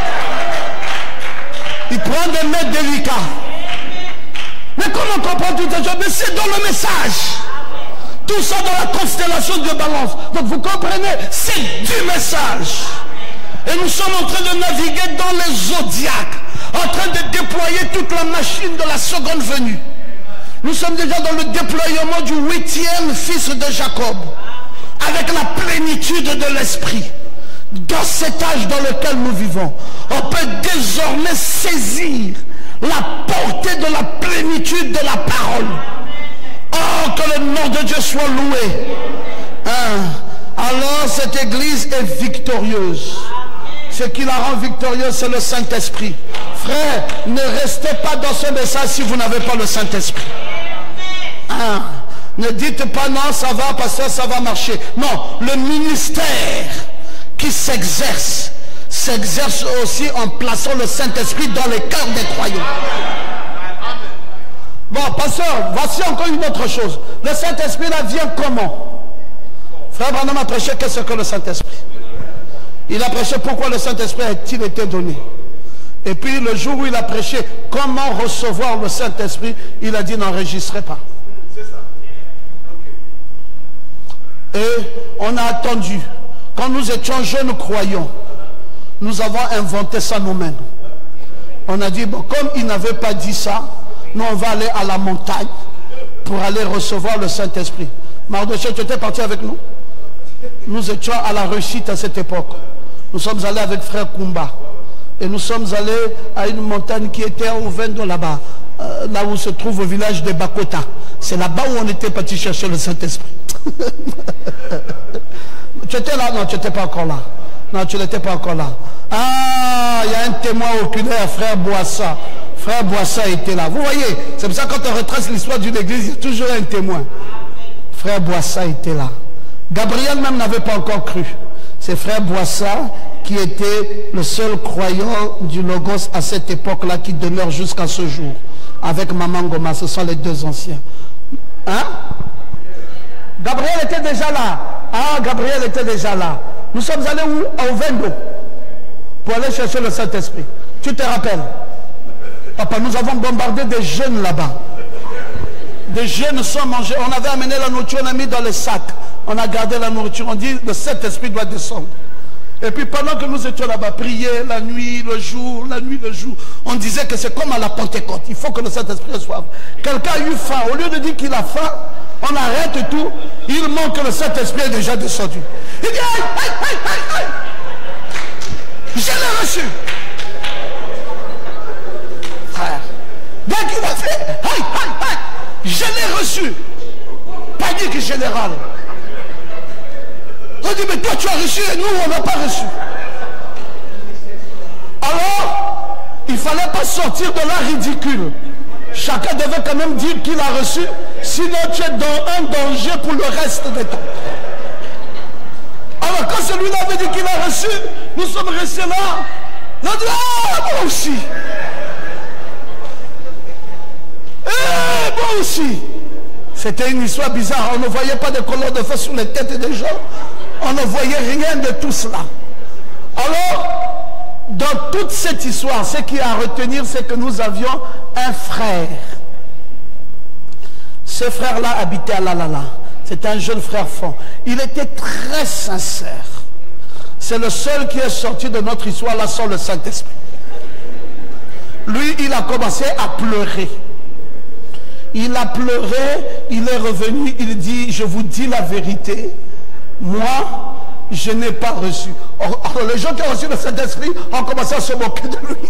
[SPEAKER 1] Il prend des mets délicats. Mais comment on comprend tout ça? Mais c'est dans le message. Tout ça dans la constellation de Balance. Donc vous comprenez, c'est du message. Et nous sommes en train de naviguer dans les zodiaques, en train de déployer toute la machine de la seconde venue. Nous sommes déjà dans le déploiement du huitième fils de Jacob, avec la plénitude de l'esprit. Dans cet âge dans lequel nous vivons, on peut désormais saisir la portée de la plénitude Dieu soit loué. Hein? Alors cette église est victorieuse. Ce qui la rend victorieuse, c'est le Saint-Esprit. Frère, ne restez pas dans ce message si vous n'avez pas le Saint-Esprit. Hein? Ne dites pas non, ça va, pasteur, ça va marcher. Non, le ministère qui s'exerce, s'exerce aussi en plaçant le Saint-Esprit dans les cœurs des croyants. Bon, pasteur, voici encore une autre chose. Le Saint-Esprit là vient comment? Frère Branham a prêché qu'est-ce que le Saint-Esprit? Il a prêché pourquoi le Saint-Esprit a-t-il été donné. Et puis le jour où il a prêché comment recevoir le Saint-Esprit, il a dit n'enregistrez pas. Et on a attendu. Quand nous étions jeunes croyants, nous avons inventé ça nous-mêmes. On a dit, bon, comme il n'avait pas dit ça, nous on va aller à la montagne pour aller recevoir le Saint-Esprit. Mardochée, tu étais parti avec nous? Nous étions à la réussite à cette époque. Nous sommes allés avec frère Kumba. Et nous sommes allés à une montagne qui était au Vendo là-bas, euh, là où se trouve le village de Bakota. C'est là-bas où on était parti chercher le Saint-Esprit. Tu étais là? Non, tu n'étais pas encore là. Non, tu n'étais pas encore là. Ah, il y a un témoin oculaire, frère Boissa. Frère Boissa était là. Vous voyez, c'est pour ça que quand on retrace l'histoire d'une église, il y a toujours un témoin. Frère Boissa était là. Gabriel même n'avait pas encore cru. C'est frère Boissa qui était le seul croyant du Logos à cette époque-là qui demeure jusqu'à ce jour. Avec Maman Goma, ce sont les deux anciens. Hein? Gabriel était déjà là. Ah, Gabriel était déjà là. Nous sommes allés où? Au Vendo. Pour aller chercher le Saint-Esprit. Tu te rappelles? Papa, nous avons bombardé des jeunes là-bas. Des jeunes sont mangés. On avait amené la nourriture, on a mis dans les sacs. On a gardé la nourriture. On dit, le Saint-Esprit doit descendre. Et puis pendant que nous étions là-bas, prier la nuit, le jour, la nuit, le jour, on disait que c'est comme à la Pentecôte. Il faut que le Saint-Esprit reçoive. Quelqu'un a eu faim. Au lieu de dire qu'il a faim, on arrête tout. Il manque que le Saint-Esprit est déjà descendu. Il dit, aïe, aïe, aïe, aïe, aïe. Je l'ai reçu. Frère. Dès qu'il a fait, aïe, aïe, aïe, je l'ai reçu. Panique générale. On dit, mais toi tu as reçu et nous on n'a pas reçu. Alors, il ne fallait pas sortir de là ridicule. Chacun devait quand même dire qu'il a reçu. Sinon tu es dans un danger pour le reste des temps. Alors quand celui-là avait dit qu'il a reçu, nous sommes restés là. On a dit, ah, moi aussi. Eh, moi aussi. C'était une histoire bizarre. On ne voyait pas de couleurs de feu sur les têtes des gens. On ne voyait rien de tout cela. Alors, dans toute cette histoire, ce qui est à retenir, c'est que nous avions un frère. Ce frère-là habitait à Lalala. C'était un jeune frère fort. Il était très sincère. C'est le seul qui est sorti de notre histoire là sans le Saint-Esprit. Lui, il a commencé à pleurer. Il a pleuré, il est revenu, il dit, je vous dis la vérité, moi, je n'ai pas reçu. Or, or, les gens qui ont reçu le Saint-Esprit ont commencé à se moquer de lui.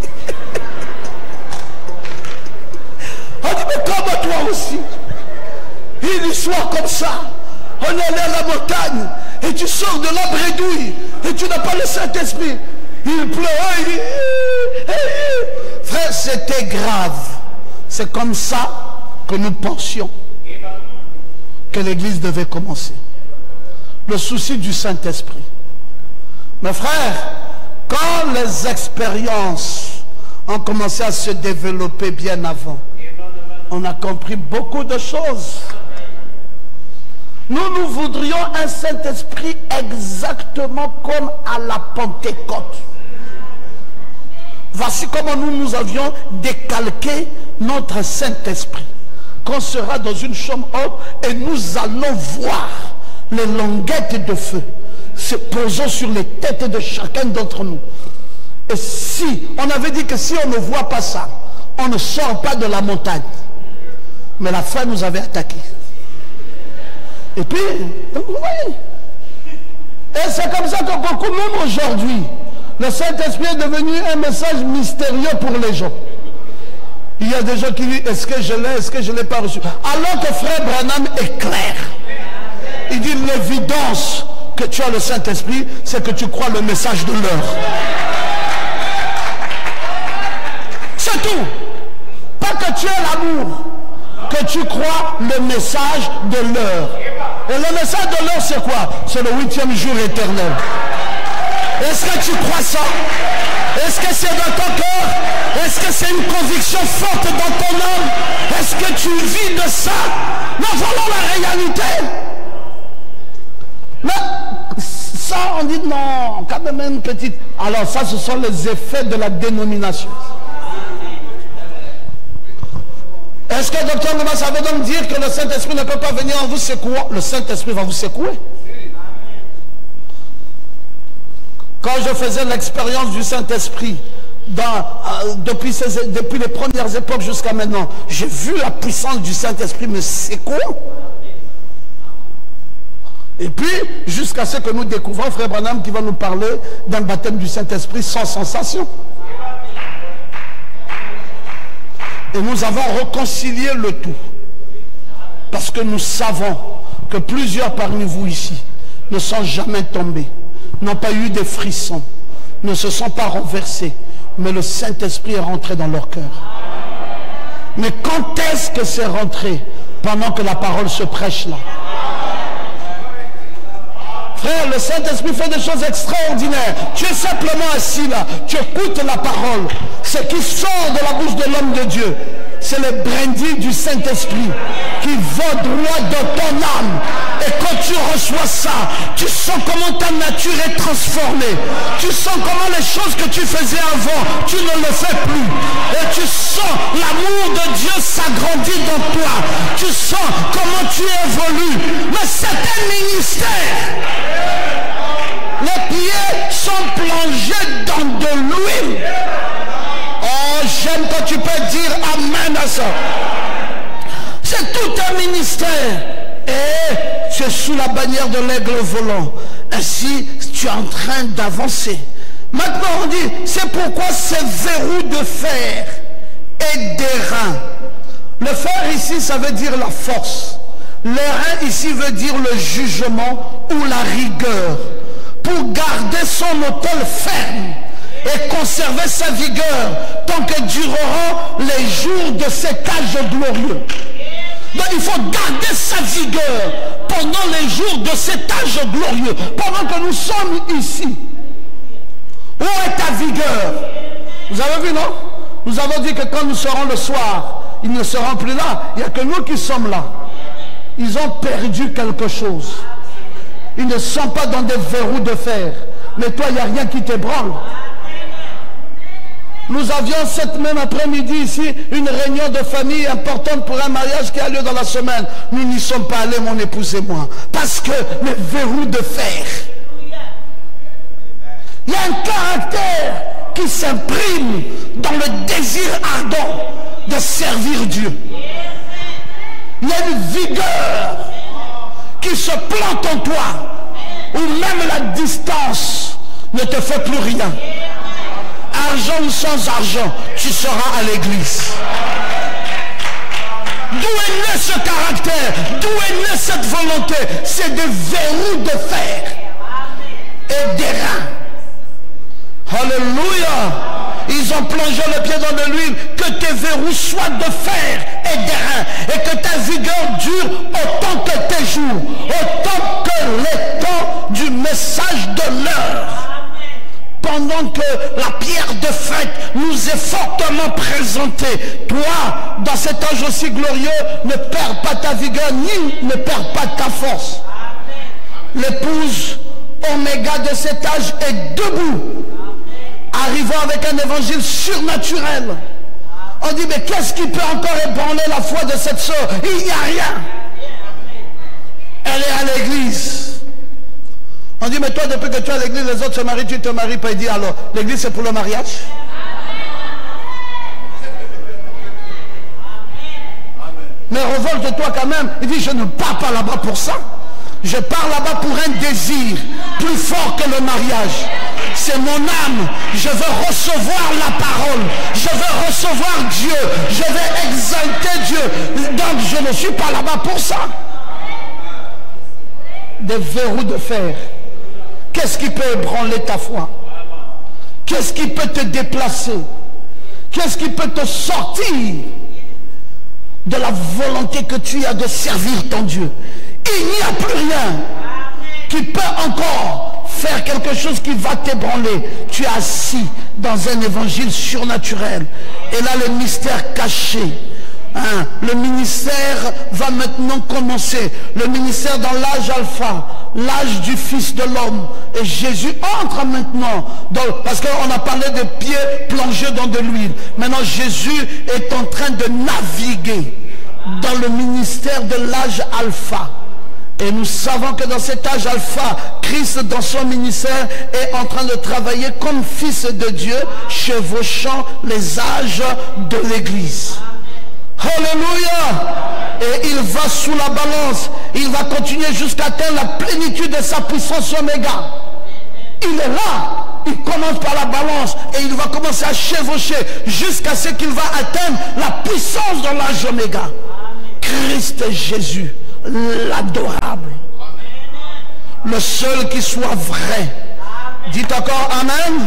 [SPEAKER 1] On dit, mais comme toi aussi, une histoire comme ça, on est allé à la montagne, et tu sors de la bredouille, et tu n'as pas le Saint-Esprit. Il pleurait, il dit, frère, c'était grave. C'est comme ça que nous pensions que l'église devait commencer. Le souci du Saint-Esprit. Mes frères, quand les expériences ont commencé à se développer bien avant, on a compris beaucoup de choses. Nous, nous voudrions un Saint-Esprit exactement comme à la Pentecôte. Voici comment nous, nous avions décalqué notre Saint-Esprit. Qu'on sera dans une chambre haute et nous allons voir les languettes de feu se posant sur les têtes de chacun d'entre nous. Et si, on avait dit que si on ne voit pas ça, on ne sort pas de la montagne. Mais la faim nous avait attaqué. Et puis, oui. Et c'est comme ça que beaucoup, même aujourd'hui, le Saint-Esprit est devenu un message mystérieux pour les gens. Il y a des gens qui disent, est-ce que je l'ai, est-ce que je ne l'ai pas reçu? Alors que frère Branham est clair. il dit l'évidence que tu as le Saint-Esprit, c'est que tu crois le message de l'heure. C'est tout. Pas que tu aies l'amour, que tu crois le message de l'heure. Et le message de l'heure, c'est quoi? C'est le huitième jour éternel. Est-ce que tu crois ça? Est-ce que c'est dans ton cœur? Est-ce que c'est une conviction forte dans ton âme? Est-ce que tu vis de ça? Non, voilà la réalité. Mais ça, on dit non, quand même une petite... Alors ça, ce sont les effets de la dénomination. Est-ce que docteur Noma, ça veut donc dire que le Saint-Esprit ne peut pas venir en vous secouer? Le Saint-Esprit va vous secouer. Quand je faisais l'expérience du Saint-Esprit, euh, depuis, depuis les premières époques jusqu'à maintenant, j'ai vu la puissance du Saint-Esprit me secouer. Et puis, jusqu'à ce que nous découvrons Frère Branham qui va nous parler d'un baptême du Saint-Esprit sans sensation. Et nous avons réconcilié le tout. Parce que nous savons que plusieurs parmi vous ici ne sont jamais tombés, n'ont pas eu des frissons, ne se sont pas renversés, mais le Saint-Esprit est rentré dans leur cœur. Mais quand est-ce que c'est rentré? Pendant que la parole se prêche là. Frère, le Saint-Esprit fait des choses extraordinaires. Tu es simplement assis là, tu écoutes la parole. Ce qui sort de la bouche de l'homme de Dieu, c'est le brindis du Saint-Esprit qui va droit dans ton âme. Et quand tu reçois ça, tu sens comment ta nature est transformée. Tu sens comment les choses que tu faisais avant, tu ne le fais plus. Et tu sens l'amour de Dieu s'agrandir dans toi. Tu sens comment tu évolues. Mais c'est un ministère. Les pieds sont plongés dans de l'huile. Oh, j'aime quand tu peux dire amen à ça. C'est tout un ministère. Et tu es sous la bannière de l'aigle volant. Ainsi, tu es en train d'avancer. Maintenant, on dit, c'est pourquoi ces verrous de fer et d'airain. Le fer ici, ça veut dire la force. L'airain ici veut dire le jugement ou la rigueur. Pour garder son autel ferme et conserver sa vigueur tant que dureront les jours de cet âge glorieux. Donc il faut garder sa vigueur pendant les jours de cet âge glorieux, pendant que nous sommes ici. Où est ta vigueur? Vous avez vu, non? Nous avons dit que quand nous serons le soir, ils ne seront plus là. Il n'y a que nous qui sommes là. Ils ont perdu quelque chose. Ils ne sont pas dans des verrous de fer. Mais toi, il n'y a rien qui t'ébranle. Nous avions cette même après-midi ici une réunion de famille importante pour un mariage qui a lieu dans la semaine. Nous n'y sommes pas allés, mon épouse et moi. Parce que les verrous de fer. Il y a un caractère qui s'imprime dans le désir ardent de servir Dieu. Il y a une vigueur qui se plante en toi, où même la distance ne te fait plus rien. Argent ou sans argent, tu seras à l'église. D'où est né ce caractère? D'où est née cette volonté? C'est des verrous de fer et d'airain. Alléluia. Ils ont plongé le pied dans de l'huile. Que tes verrous soient de fer et d'airain. Et que ta vigueur dure autant que tes jours. Autant que les temps du message de l'heure. Pendant que la pierre de fête nous est fortement présentée. Toi, dans cet âge aussi glorieux, ne perds pas ta vigueur, ni ne perds pas ta force. L'épouse oméga de cet âge est debout. Arrivant avec un évangile surnaturel. On dit, mais qu'est-ce qui peut encore ébranler la foi de cette sœur? Il n'y a rien. Elle est à l'église. On dit, mais toi, depuis que tu es à l'église, les autres se marient, tu te maries pas. Il dit, alors, l'église c'est pour le mariage? Mais révolte-toi quand même. Il dit, je ne pars pas là-bas pour ça. Je pars là-bas pour un désir plus fort que le mariage. C'est mon âme. Je veux recevoir la parole. Je veux recevoir Dieu. Je vais exalter Dieu. Donc je ne suis pas là-bas pour ça. des verrous de fer. Qu'est-ce qui peut ébranler ta foi? Qu'est-ce qui peut te déplacer? Qu'est-ce qui peut te sortir de la volonté que tu as de servir ton Dieu? Il n'y a plus rien qui peut encore faire quelque chose qui va t'ébranler. Tu es assis dans un évangile surnaturel. Et là, le mystère caché. Hein, le ministère va maintenant commencer. Le ministère dans l'âge alpha, l'âge du Fils de l'homme. Et Jésus entre maintenant dans, parce qu'on a parlé de pieds plongés dans de l'huile. Maintenant Jésus est en train de naviguer dans le ministère de l'âge alpha. Et nous savons que dans cet âge alpha, Christ dans son ministère est en train de travailler comme Fils de Dieu, chevauchant les âges de l'Église. Alléluia. Et il va sous la balance. Il va continuer jusqu'à atteindre la plénitude de sa puissance oméga. Il est là. Il commence par la balance et il va commencer à chevaucher jusqu'à ce qu'il va atteindre la puissance dans l'âge oméga. Christ Jésus, l'adorable, le seul qui soit vrai. Dites encore Amen.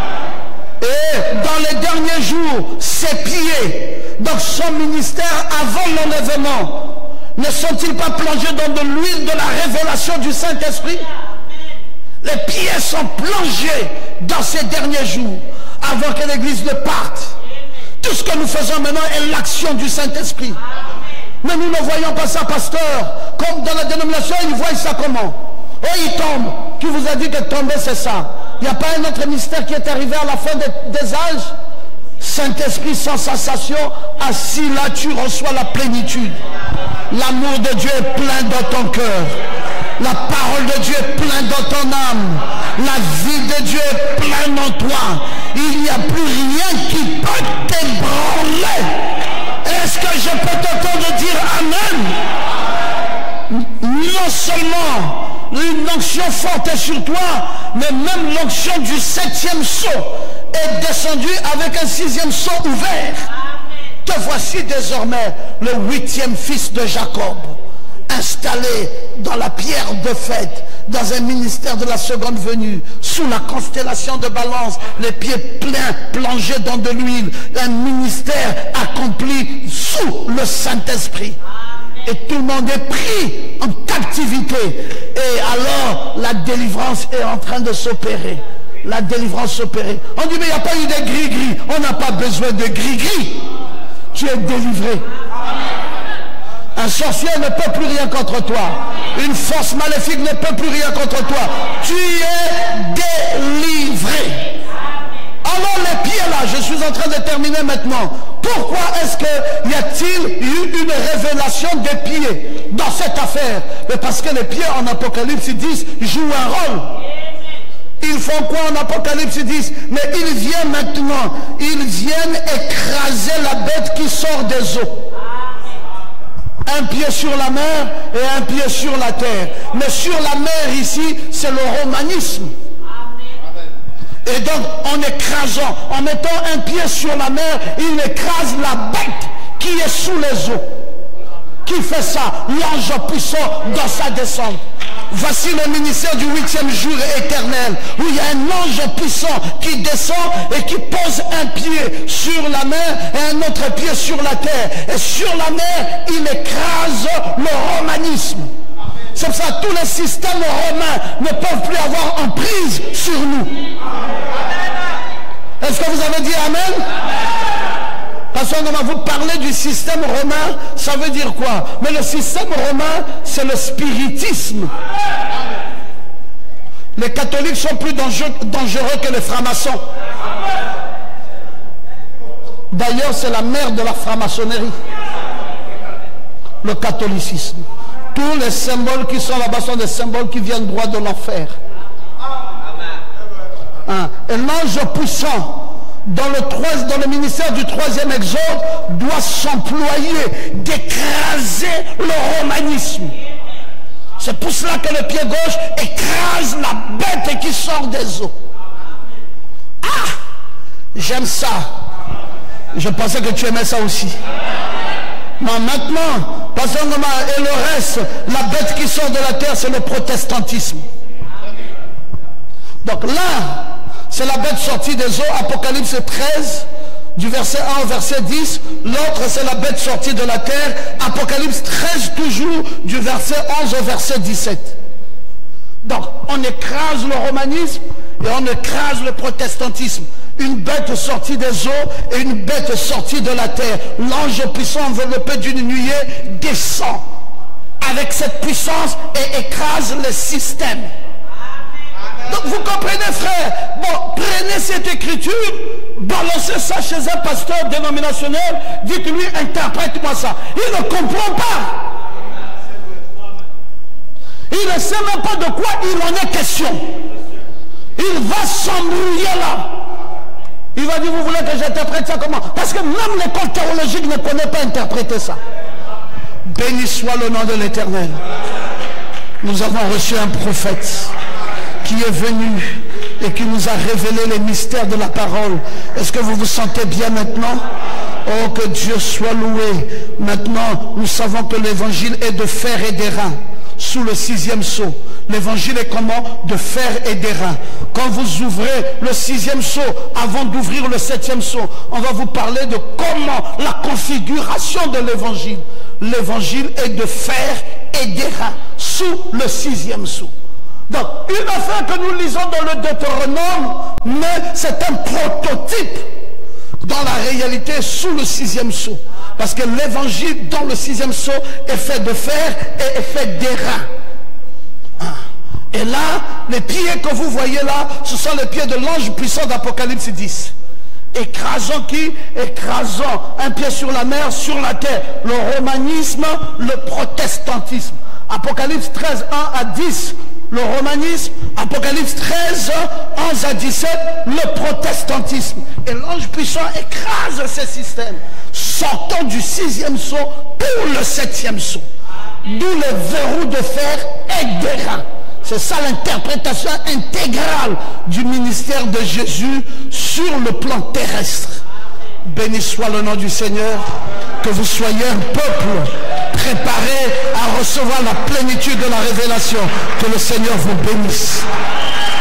[SPEAKER 1] Et dans les derniers jours, ses pieds, donc son ministère avant l'enlèvement, ne sont-ils pas plongés dans de l'huile de la révélation du Saint-Esprit? Les pieds sont plongés dans ces derniers jours, avant que l'Église ne parte. Tout ce que nous faisons maintenant est l'action du Saint-Esprit. Mais nous ne voyons pas ça, pasteur. Comme dans la dénomination, ils voient ça comment? Oh, il tombe. Qui vous a dit que tomber, c'est ça? Il n'y a pas un autre mystère qui est arrivé à la fin des, des âges? Saint-Esprit sans sensation, assis là, tu reçois la plénitude. L'amour de Dieu est plein dans ton cœur. La parole de Dieu est pleine dans ton âme. La vie de Dieu est pleine en toi. Il n'y a plus rien qui peut t'ébranler. Est-ce que je peux t'entendre dire Amen? Non seulement une onction forte est sur toi, mais même l'onction du septième sceau est descendue avec un sixième sceau ouvert. Te voici désormais le huitième fils de Jacob, installé dans la pierre de fête, dans un ministère de la seconde venue, sous la constellation de Balance, les pieds pleins, plongés dans de l'huile, un ministère accompli sous le Saint-Esprit. Et tout le monde est pris en captivité. Et alors, la délivrance est en train de s'opérer. La délivrance s'opérer. On dit, mais il n'y a pas eu de gris-gris. On n'a pas besoin de gris-gris. Tu es délivré. Un sorcier ne peut plus rien contre toi. Une force maléfique ne peut plus rien contre toi. Tu es délivré. Alors les pieds là, je suis en train de terminer maintenant. Pourquoi est-ce qu'il y a-t-il eu une révélation des pieds dans cette affaire? Mais parce que les pieds en Apocalypse dix jouent un rôle. Ils font quoi en Apocalypse dix? Mais ils viennent maintenant, ils viennent écraser la bête qui sort des eaux. Un pied sur la mer et un pied sur la terre. Mais sur la mer ici, c'est le romanisme. Et donc, en écrasant, en mettant un pied sur la mer, il écrase la bête qui est sous les eaux. Qui fait ça? L'ange puissant dans sa descente. Voici le ministère du huitième jour éternel, où il y a un ange puissant qui descend et qui pose un pied sur la mer et un autre pied sur la terre. Et sur la mer, il écrase le romanisme. C'est pour ça que tous les systèmes romains ne peuvent plus avoir emprise sur nous. Est-ce que vous avez dit Amen? Parce qu'on va vous parler du système romain, ça veut dire quoi? Mais le système romain, c'est le spiritisme. Les catholiques sont plus dangereux, dangereux que les francs-maçons. D'ailleurs, c'est la mère de la franc-maçonnerie. Le catholicisme. Tous les symboles qui sont là-bas sont des symboles qui viennent droit de l'enfer. Hein? Et l'ange puissant, dans le, dans le ministère du troisième exode, doit s'employer d'écraser le romanisme. C'est pour cela que le pied gauche écrase la bête qui sort des eaux. Ah! J'aime ça. Je pensais que tu aimais ça aussi. Non, maintenant, Pasteur Ngoma, et le reste, la bête qui sort de la terre, c'est le protestantisme. Donc là, c'est la bête sortie des eaux, Apocalypse treize, du verset un au verset dix. L'autre, c'est la bête sortie de la terre, Apocalypse treize, toujours, du verset onze au verset dix-sept. Donc, on écrase le romanisme et on écrase le protestantisme. Une bête sortie des eaux et une bête sortie de la terre. L'ange puissant enveloppé d'une nuée descend avec cette puissance et écrase le système. Donc vous comprenez, frère, bon, prenez cette écriture, balancez ça chez un pasteur dénominationnel, dites-lui, interprète-moi ça. Il ne comprend pas. Il ne sait même pas de quoi il en est question. Il va s'embrouiller là. Il va dire, vous voulez que j'interprète ça comment? Parce que même l'école théologique ne connaît pas interpréter ça. Béni soit le nom de l'Éternel. Nous avons reçu un prophète qui est venu et qui nous a révélé les mystères de la parole. Est-ce que vous vous sentez bien maintenant? Oh, que Dieu soit loué. Maintenant, nous savons que l'évangile est de fer et d'airain. Sous le sixième sceau. L'évangile est comment? De fer et d'airain. Quand vous ouvrez le sixième sceau, avant d'ouvrir le septième sceau, on va vous parler de comment la configuration de l'évangile. L'évangile est de fer et d'airain. Sous le sixième sceau. Donc, une affaire que nous lisons dans le Deutéronome, mais c'est un prototype dans la réalité sous le sixième sceau. Parce que l'évangile dans le sixième sceau est fait de fer et est fait d'airain. Et là, les pieds que vous voyez là, ce sont les pieds de l'ange puissant d'Apocalypse dix. Écrasant qui? Écrasant un pied sur la mer, sur la terre. Le romanisme, le protestantisme. Apocalypse treize, un à dix. Le romanisme, Apocalypse treize, onze à dix-sept, le protestantisme. Et l'ange puissant écrase ces systèmes, sortant du sixième sceau pour le septième sceau. D'où les verrous de fer et d'airain. C'est ça l'interprétation intégrale du ministère de Jésus sur le plan terrestre. Béni soit le nom du Seigneur. Que vous soyez un peuple préparé à recevoir la plénitude de la révélation. Que le Seigneur vous bénisse.